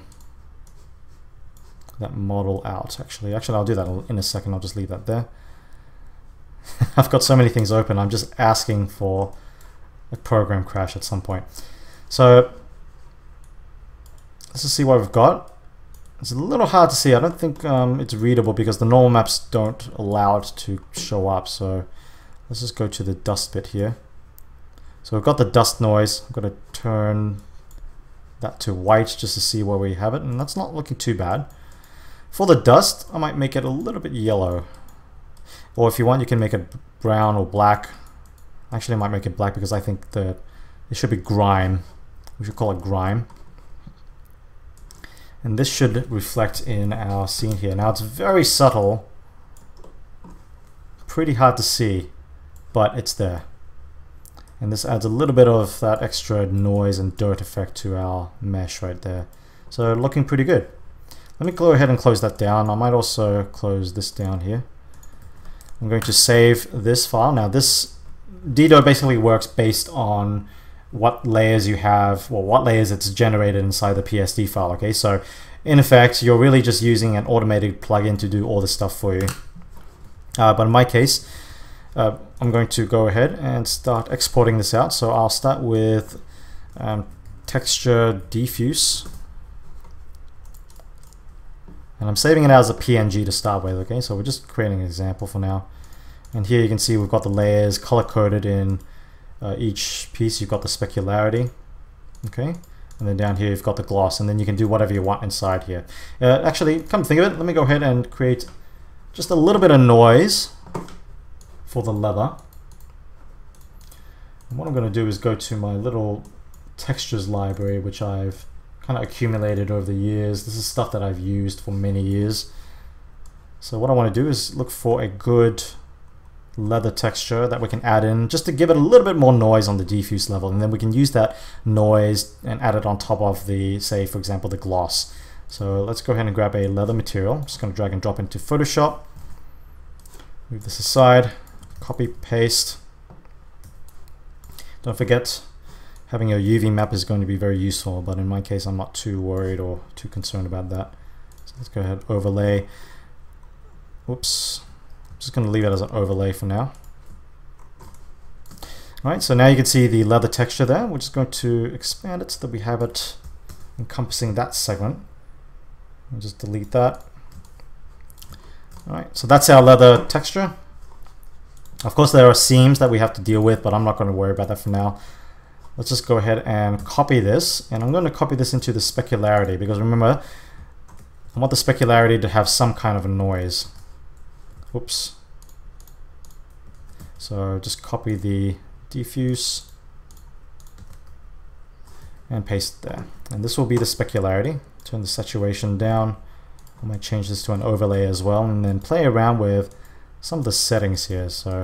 that model out. Actually, I'll do that in a second. I'll just leave that there. I've got so many things open. I'm just asking for a program crash at some point. So let's just see what we've got. It's a little hard to see. I don't think it's readable because the normal maps don't allow it to show up. So let's just go to the dust bit here. So we've got the dust noise. I've got to turn that to white just to see where we have it, and that's not looking too bad. For the dust, I might make it a little bit yellow. Or if you want, you can make it brown or black. Actually, I might make it black because I think that it should be grime. We should call it grime. And this should reflect in our scene here. Now, it's very subtle. Pretty hard to see, but it's there. And this adds a little bit of that extra noise and dirt effect to our mesh right there. So looking pretty good. Let me go ahead and close that down. I might also close this down here. I'm going to save this file. Now this Dido basically works based on what layers you have, well, what layers it's generated inside the PSD file, okay? So in effect, you're really just using an automated plugin to do all this stuff for you. But in my case, I'm going to go ahead and start exporting this out. So I'll start with texture diffuse. And I'm saving it as a PNG to start with, okay? So we're just creating an example for now. And here you can see we've got the layers color-coded in each piece. You've got the specularity, okay? And then down here you've got the gloss, and then you can do whatever you want inside here. Actually, come to think of it, let me go ahead and create just a little bit of noise for the leather. And what I'm going to do is go to my little textures library, which I've kind of accumulated over the years. This is stuff that I've used for many years. So what I want to do is look for a good leather texture that we can add in just to give it a little bit more noise on the diffuse level, and then we can use that noise and add it on top of the, say for example, the gloss. So let's go ahead and grab a leather material. I'm just going to drag and drop into Photoshop, move this aside, copy, paste. Don't forget, having a UV map is going to be very useful, but in my case I'm not too worried or too concerned about that. So let's go ahead, overlay. Whoops. I'm just going to leave it as an overlay for now. Alright, so now you can see the leather texture there. We're just going to expand it so that we have it encompassing that segment. I'll just delete that. Alright, so that's our leather texture. Of course there are seams that we have to deal with, but I'm not going to worry about that for now. Let's just go ahead and copy this, and I'm going to copy this into the specularity, because remember, I want the specularity to have some kind of a noise. Oops. So just copy the diffuse and paste there. And this will be the specularity. Turn the saturation down. I might change this to an overlay as well, and then play around with some of the settings here. So,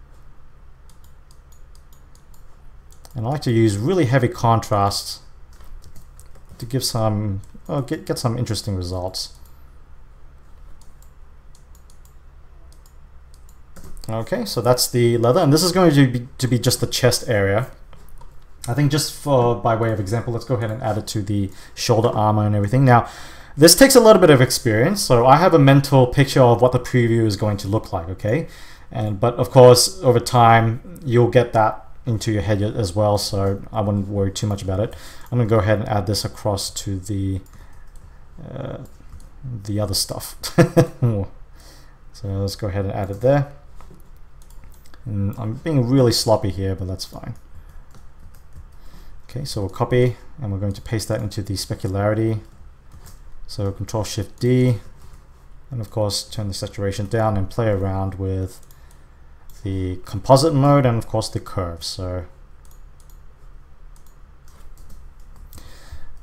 and I like to use really heavy contrast to give some, get some interesting results. Okay, so that's the leather, and this is going to be just the chest area. I think just for by way of example, let's go ahead and add it to the shoulder armor and everything. Now, this takes a little bit of experience, so I have a mental picture of what the preview is going to look like, okay? But of course, over time, you'll get that into your head as well, so I wouldn't worry too much about it. I'm going to go ahead and add this across to the other stuff. So let's go ahead and add it there. And I'm being really sloppy here, but that's fine. Okay, so we'll copy, and we're going to paste that into the specularity. So Control-Shift-D, and of course turn the saturation down and play around with the composite mode and of course the curves. So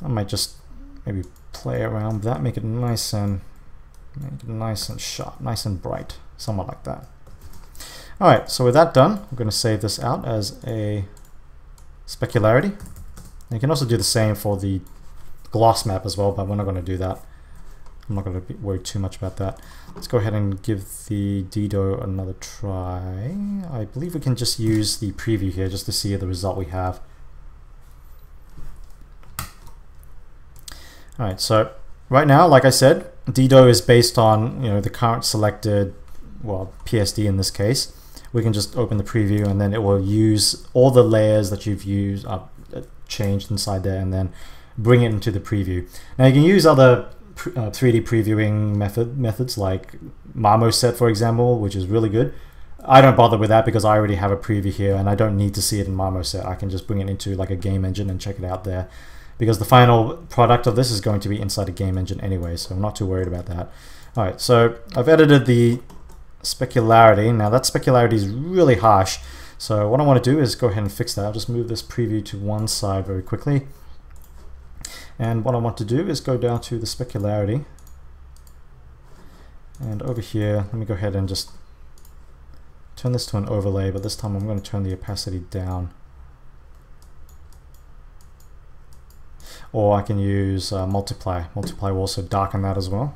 I might just maybe play around with that, make it nice and sharp, nice and bright, somewhat like that. Alright, so with that done, I'm going to save this out as a specularity. And you can also do the same for the gloss map as well, but we're not going to do that. I'm not going to worry too much about that. Let's go ahead and give the Dido another try. I believe we can just use the preview here just to see the result we have. Alright, so right now, like I said, Dido is based on the current selected, well, PSD in this case. We can just open the preview and then it will use all the layers that you've used, changed inside there, and then bring it into the preview. Now you can use other 3D previewing methods like Marmoset, for example, which is really good. I don't bother with that because I already have a preview here and I don't need to see it in Marmoset. I can just bring it into like a game engine and check it out there, because the final product of this is going to be inside a game engine anyway, so I'm not too worried about that. Alright, so I've edited the specularity. Now that specularity is really harsh, so what I want to do is go ahead and fix that. I'll just move this preview to one side very quickly. And what I want to do is go down to the specularity, and over here, let me go ahead and just turn this to an overlay, but this time I'm going to turn the opacity down. Or I can use multiply. Multiply will also darken that as well.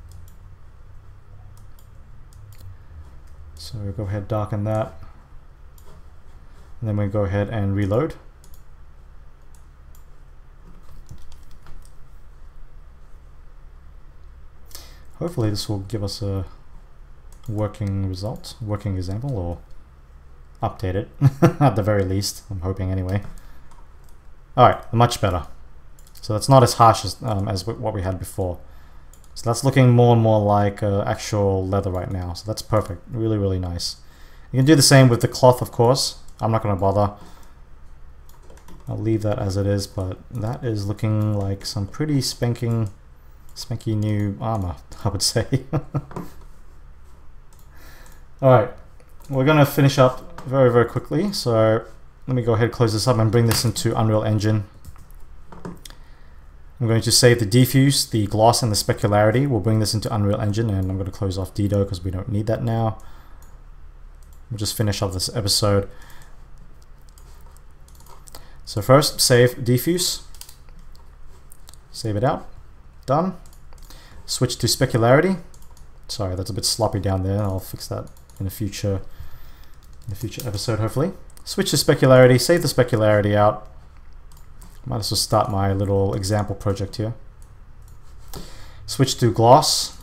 So go ahead, darken that, and then we go ahead and reload. Hopefully this will give us a working result, working example, or update it at the very least, I'm hoping anyway. Alright, much better. So that's not as harsh as what we had before. So that's looking more and more like actual leather right now. So that's perfect. Really, really nice. You can do the same with the cloth, of course. I'm not going to bother. I'll leave that as it is, but that is looking like some pretty spanky new armor, I would say. Alright, we're going to finish up very, very quickly. So let me go ahead and close this up and bring this into Unreal Engine. I'm going to save the diffuse, the gloss, and the specularity. We'll bring this into Unreal Engine, and I'm going to close off Dido because we don't need that now. We'll just finish off this episode. So first, save diffuse. Save it out. Done. Switch to specularity. Sorry, that's a bit sloppy down there. I'll fix that in a future episode, hopefully. Switch to specularity. Save the specularity out. Might as well start my little example project here. Switch to gloss.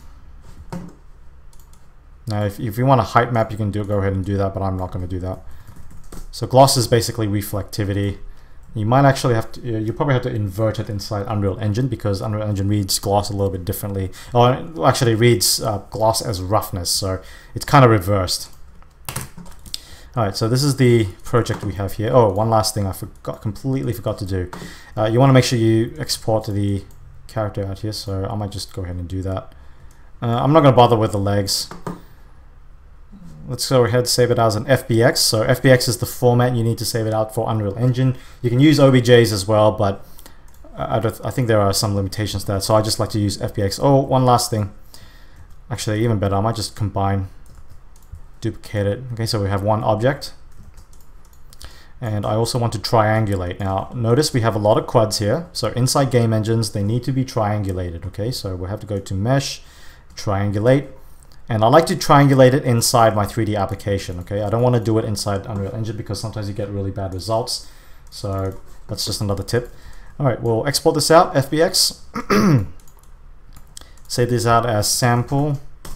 Now, if you want a height map, you can go ahead and do that, but I'm not going to do that. So gloss is basically reflectivity. You might actually have to, you probably have to invert it inside Unreal Engine, because Unreal Engine reads gloss a little bit differently. Or actually reads gloss as roughness, so it's kind of reversed. Alright, so this is the project we have here. Oh, one last thing I completely forgot to do. You want to make sure you export the character out here, so I might just go ahead and do that. I'm not going to bother with the legs. Let's go ahead and save it as an FBX. So FBX is the format you need to save it out for Unreal Engine. You can use OBJs as well, but I think there are some limitations to that, so I just like to use FBX. Oh, one last thing. Actually, even better, I might just combine, duplicate it. Okay, so we have one object. And I also want to triangulate. Now, notice we have a lot of quads here. So inside game engines, they need to be triangulated. Okay, so we'll have to go to Mesh, Triangulate. And I like to triangulate it inside my 3D application. Okay, I don't want to do it inside Unreal Engine because sometimes you get really bad results. So that's just another tip. All right, we'll export this out, FBX. Save this out as sample.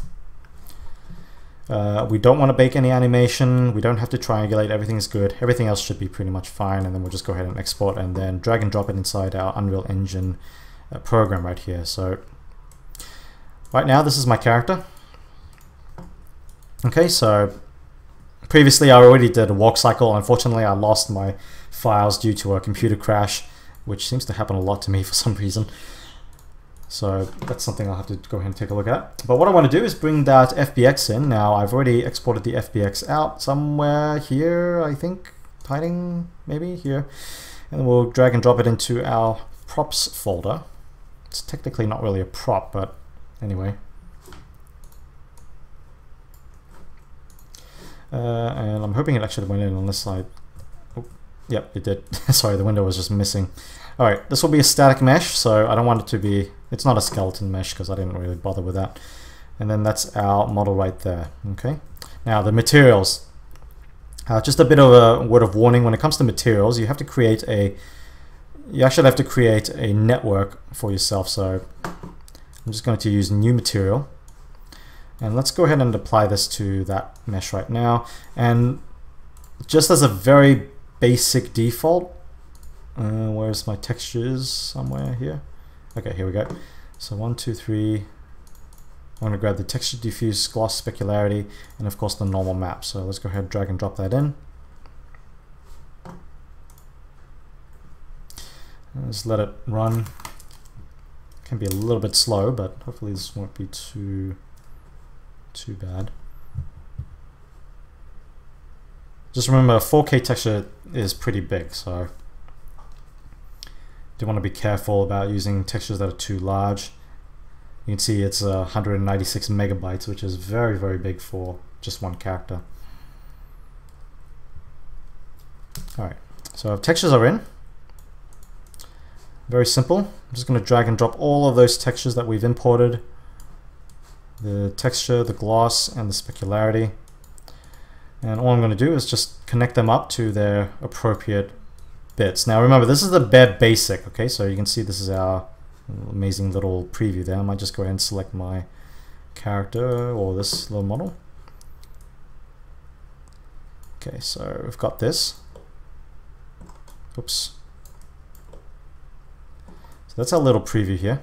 We don't want to bake any animation. We don't have to triangulate. Everything's good. Everything else should be pretty much fine. And then we'll just go ahead and export and then drag and drop it inside our Unreal Engine program right here. So right now, this is my character. Okay, so previously I already did a walk cycle. Unfortunately, I lost my files due to a computer crash, which seems to happen a lot to me for some reason. So that's something I'll have to go ahead and take a look at. But what I want to do is bring that FBX in. Now, I've already exported the FBX out somewhere here, I think, hiding maybe here. And then we'll drag and drop it into our props folder. It's technically not really a prop, but anyway. And I'm hoping it actually went in on this side. Oh, yep, it did. Sorry, the window was just missing. Alright, this will be a static mesh, so I don't want it to be... It's not a skeleton mesh because I didn't really bother with that. And then that's our model right there. Okay. Now the materials. Just a bit of a word of warning. When it comes to materials, you have to create a... You actually have to create a network for yourself. So I'm just going to use new material. And let's go ahead and apply this to that mesh right now. And just as a very basic default, where's my textures? Somewhere here. Okay, here we go. So 1, 2, 3. I'm going to grab the texture, diffuse, gloss, specularity, and of course the normal map. So let's go ahead and drag and drop that in. Just let it run. Can be a little bit slow, but hopefully this won't be too bad. Just remember, 4K texture is pretty big, so you want to be careful about using textures that are too large. You can see it's 196 megabytes, which is very, very big for just one character. Alright, so textures are in. Very simple. I'm just going to drag and drop all of those textures that we've imported. The texture, the gloss, and the specularity. And all I'm going to do is just connect them up to their appropriate bits. Now remember, this is the bare basic, okay? So you can see this is our amazing little preview there. I might just go ahead and select my character or this little model. Okay, so we've got this. Oops. So that's our little preview here.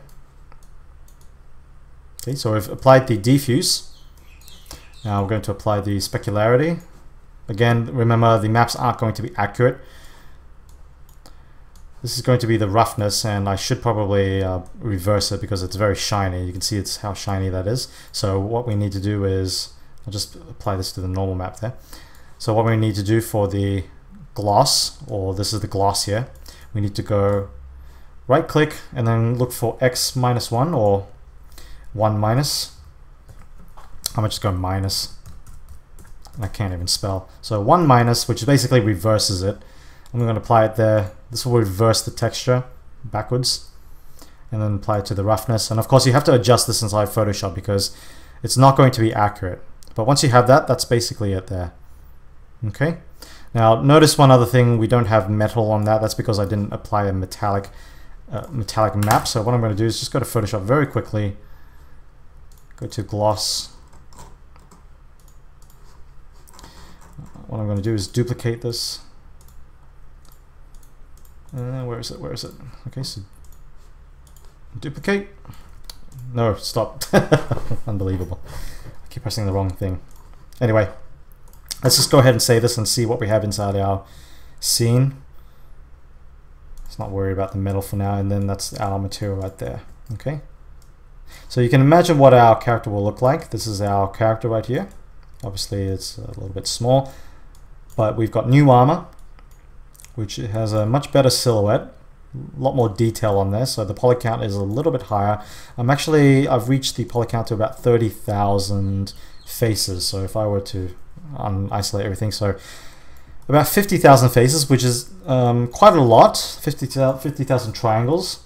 Okay, so we've applied the diffuse. Now we're going to apply the specularity. Again, remember the maps aren't going to be accurate. This is going to be the roughness, and I should probably reverse it because it's very shiny. You can see it's how shiny that is. So what we need to do is, I'll just apply this to the normal map there. So what we need to do for the gloss, or this is the gloss here, we need to go right click and then look for X-1 or 1 minus. I'm just going minus. I can't even spell. So 1 minus, which basically reverses it. I'm going to apply it there. This will reverse the texture backwards and then apply it to the roughness. And of course you have to adjust this inside Photoshop because it's not going to be accurate. But once you have that, that's basically it there. Okay. Now notice one other thing, we don't have metal on that. That's because I didn't apply a metallic map. So what I'm going to do is just go to Photoshop very quickly. Go to gloss. What I'm going to do is duplicate this. Where is it? Where is it? Okay, so duplicate. No, stop. Unbelievable. I keep pressing the wrong thing. Anyway, let's just go ahead and save this and see what we have inside our scene. Let's not worry about the metal for now, and then that's our material right there. Okay. So you can imagine what our character will look like. This is our character right here. Obviously it's a little bit small, but we've got new armor, which has a much better silhouette, a lot more detail on there, so the poly count is a little bit higher. I've reached the poly count to about 30,000 faces, so if I were to isolate everything, so about 50,000 faces, which is quite a lot, 50,000 triangles.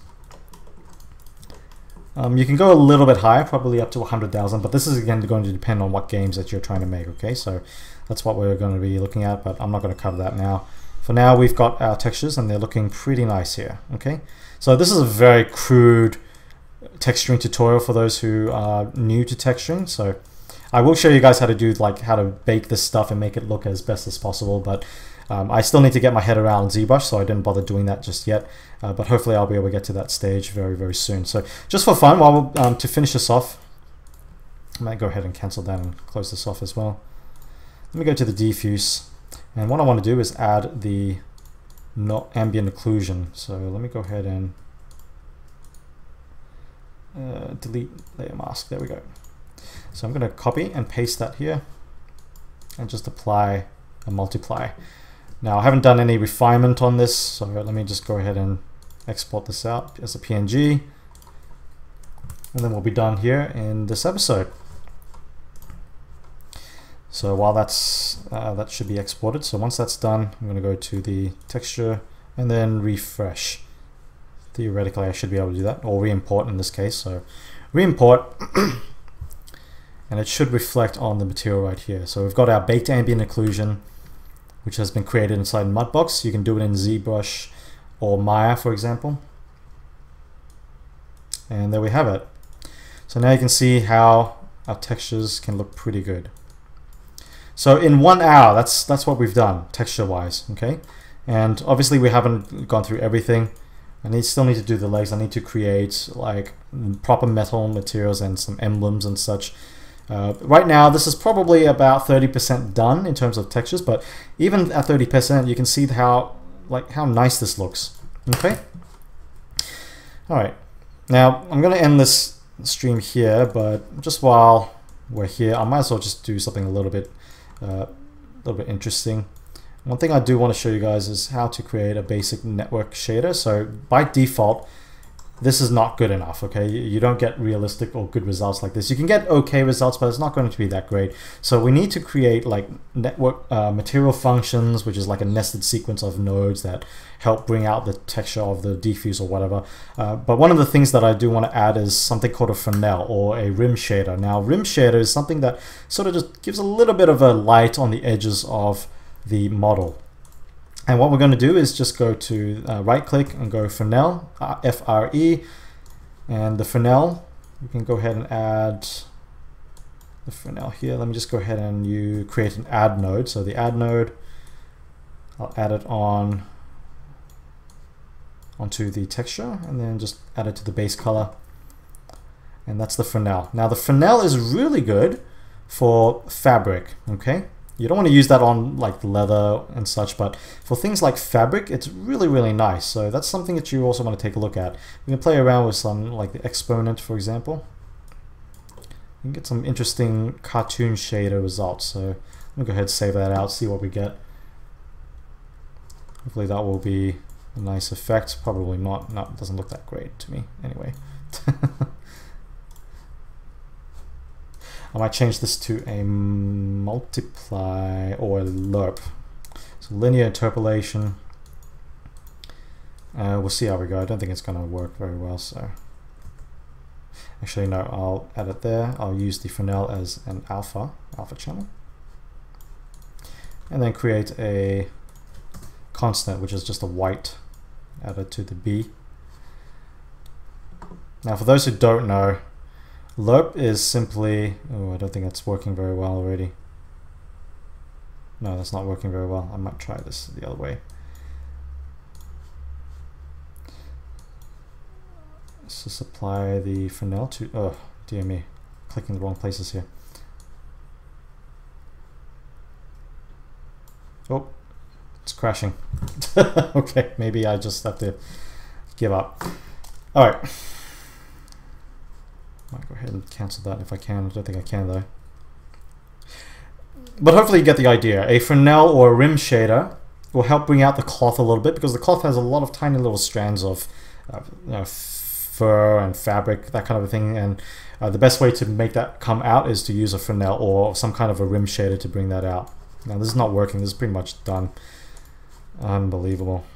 You can go a little bit higher, probably up to 100,000, but this is again going to depend on what games that you're trying to make, okay? So that's what we're going to be looking at, but I'm not going to cover that now. For now, we've got our textures and they're looking pretty nice here, okay? So this is a very crude texturing tutorial for those who are new to texturing. So I will show you guys how to do, like, how to bake this stuff and make it look as best as possible, but I still need to get my head around ZBrush, so I didn't bother doing that just yet. But hopefully I'll be able to get to that stage very, very soon. So just for fun, while to finish this off, I might go ahead and cancel that and close this off as well. Let me go to the diffuse. And what I want to do is add the ambient occlusion. So let me go ahead and delete layer mask. There we go. So I'm going to copy and paste that here and just apply a multiply. Now I haven't done any refinement on this, so let me just go ahead and export this out as a PNG, and then we'll be done here in this episode. So while that's that should be exported. So once that's done, I'm going to go to the texture and then refresh. Theoretically, I should be able to do that, or re-import in this case. So re-import, and it should reflect on the material right here. So we've got our baked ambient occlusion, which has been created inside Mudbox. You can do it in ZBrush or Maya, for example. And there we have it. So now you can see how our textures can look pretty good. So in 1 hour, that's what we've done texture-wise, okay? And obviously we haven't gone through everything. I still need to do the legs. I need to create like proper metal materials and some emblems and such. Right now, this is probably about 30% done in terms of textures, but even at 30%, you can see how nice this looks. Okay. All right. Now I'm going to end this stream here, but just while we're here, I might as well just do something a little bit interesting. One thing I do want to show you guys is how to create a basic network shader. So by default, this is not good enough, okay? You don't get realistic or good results like this. You can get okay results, but it's not going to be that great. So we need to create like network material functions, which is like a nested sequence of nodes that help bring out the texture of the diffuse or whatever. But one of the things that I do want to add is something called a Fresnel or a rim shader. Now, rim shader is something that sort of just gives a little bit of a light on the edges of the model. And what we're going to do is just go to right click and go Fresnel, F-R-E, and the Fresnel, we can go ahead and add the Fresnel here. Let me just go ahead and create an add node. So the add node, I'll add it onto the texture and then just add it to the base color. And that's the Fresnel. Now the Fresnel is really good for fabric, okay? You don't want to use that on like leather and such, but for things like fabric, it's really, really nice. So that's something that you also want to take a look at. You can play around with some like the exponent, for example. You can get some interesting cartoon shader results. So I'm gonna go ahead and save that out, see what we get. Hopefully that will be a nice effect. Probably not. No, it doesn't look that great to me anyway. I might change this to a multiply or a lerp. So linear interpolation. We'll see how we go. I don't think it's going to work very well. So actually, no, I'll add it there. I'll use the Fresnel as an alpha channel. And then create a constant, which is just a white, added to the B. Now, for those who don't know, lerp is simply, oh, I don't think that's working very well already. No, that's not working very well. I might try this the other way. Let's just apply the Fresnel to, oh dear me, clicking the wrong places here. Oh, it's crashing. Okay, maybe I just have to give up. All right. I'll go ahead and cancel that if I can. I don't think I can though. But hopefully you get the idea. A Fresnel or a rim shader will help bring out the cloth a little bit because the cloth has a lot of tiny little strands of fur and fabric, that kind of a thing. And the best way to make that come out is to use a Fresnel or some kind of a rim shader to bring that out. Now this is not working. This is pretty much done. Unbelievable.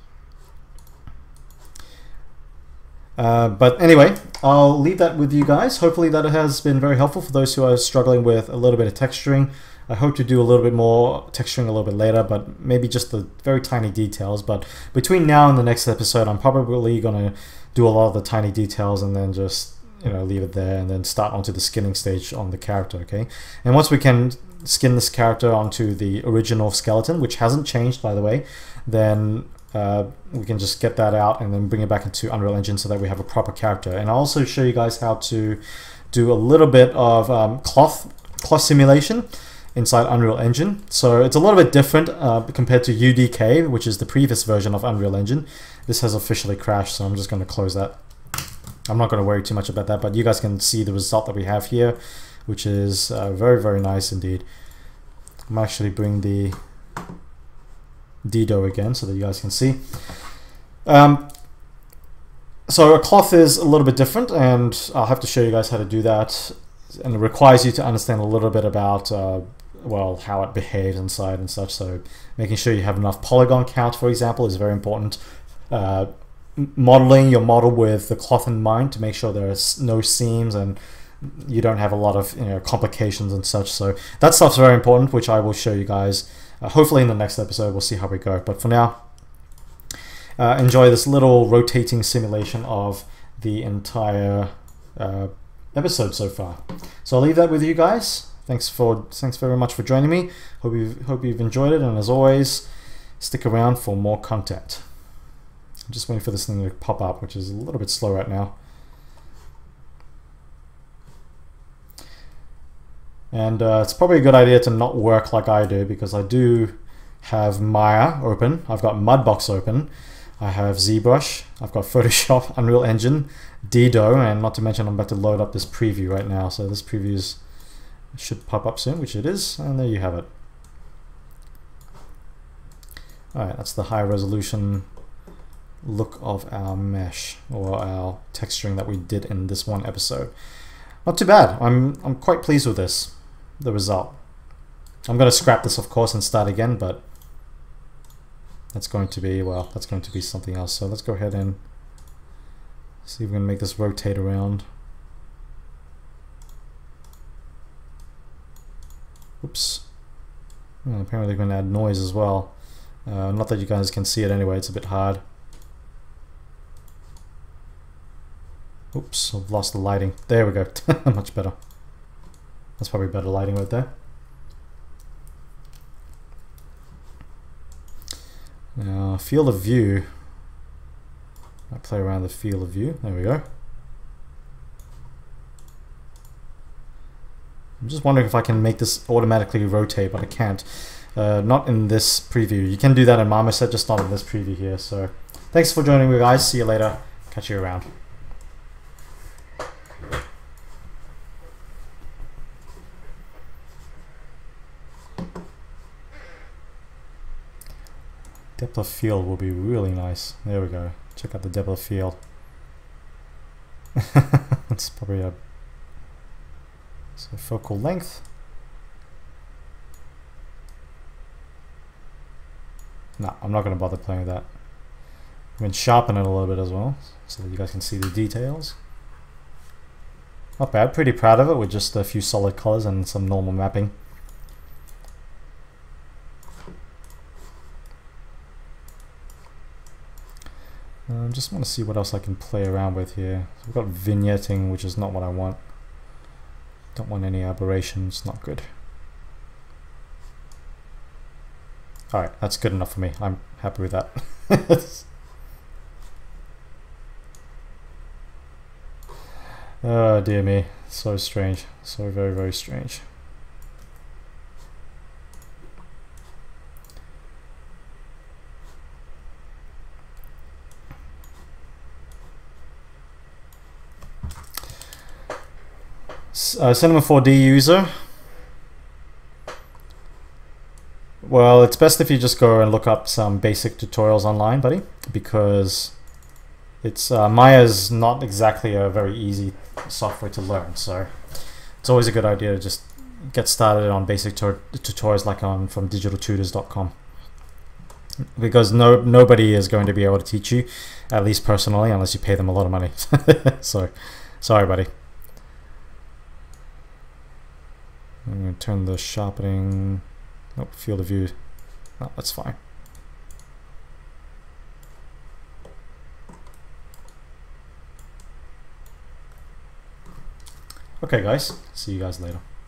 But anyway, I'll leave that with you guys. Hopefully that has been very helpful for those who are struggling with a little bit of texturing. I hope to do a little bit more texturing a little bit later, but maybe just the very tiny details. But between now and the next episode, I'm probably going to do a lot of the tiny details and then just, you know, leave it there and then start onto the skinning stage on the character, okay? And once we can skin this character onto the original skeleton, which hasn't changed, by the way, then we can just get that out and then bring it back into Unreal Engine so that we have a proper character. And I'll also show you guys how to do a little bit of cloth simulation inside Unreal Engine. So it's a little bit different compared to UDK, which is the previous version of Unreal Engine. This has officially crashed, so I'm just going to close that. I'm not going to worry too much about that, but you guys can see the result that we have here, which is very, very nice indeed. I'm actually bring the Dido again so that you guys can see. So a cloth is a little bit different, and I'll have to show you guys how to do that. And it requires you to understand a little bit about, well, how it behaves inside and such. So making sure you have enough polygon count, for example, is very important. Modeling your model with the cloth in mind to make sure there's no seams and you don't have a lot of complications and such. So that stuff's very important, which I will show you guys. Hopefully in the next episode, we'll see how we go. But for now, enjoy this little rotating simulation of the entire episode so far. So I'll leave that with you guys. Thanks very much for joining me. Hope you've enjoyed it, and as always, stick around for more content. I'm just waiting for this thing to pop up, which is a little bit slow right now. And it's probably a good idea to not work like I do, because I do have Maya open, I've got Mudbox open, I have ZBrush, I've got Photoshop, Unreal Engine, Dido, and not to mention I'm about to load up this preview right now. So this preview should pop up soon, which it is, and there you have it. Alright, that's the high resolution look of our mesh, or our texturing that we did in this one episode. Not too bad. I'm quite pleased with this, the result. I'm going to scrap this, of course, and start again, but that's going to be, well, that's going to be something else. So let's go ahead and see if we can make this rotate around. Oops. Apparently we're going to add noise as well. Not that you guys can see it anyway, it's a bit hard. Oops, I've lost the lighting. There we go. Much better. That's probably better lighting right there. Now, field of view. I'll play around the field of view. There we go. I'm just wondering if I can make this automatically rotate, but I can't. Not in this preview. You can do that in Marmoset, just not in this preview here. So, thanks for joining me, guys. See you later. Catch you around. Depth of field will be really nice. There we go. Check out the depth of field. It's probably a focal length. No, I'm not going to bother playing with that. I'm going to sharpen it a little bit as well, so that you guys can see the details. Not bad. Pretty proud of it with just a few solid colors and some normal mapping. Just want to see what else I can play around with here. So we've got vignetting, which is not what I want. Don't want any aberrations, not good. Alright, that's good enough for me. I'm happy with that. Oh dear me, so strange. So very, very strange. Cinema 4D user. Well, it's best if you just go and look up some basic tutorials online, buddy, because it's Maya's not exactly a very easy software to learn, so it's always a good idea to just get started on basic tutorials like from digitaltutors.com, because nobody is going to be able to teach you, at least personally, unless you pay them a lot of money. So sorry, buddy. I'm going to turn the sharpening, field of view, no, that's fine. Okay guys, see you guys later.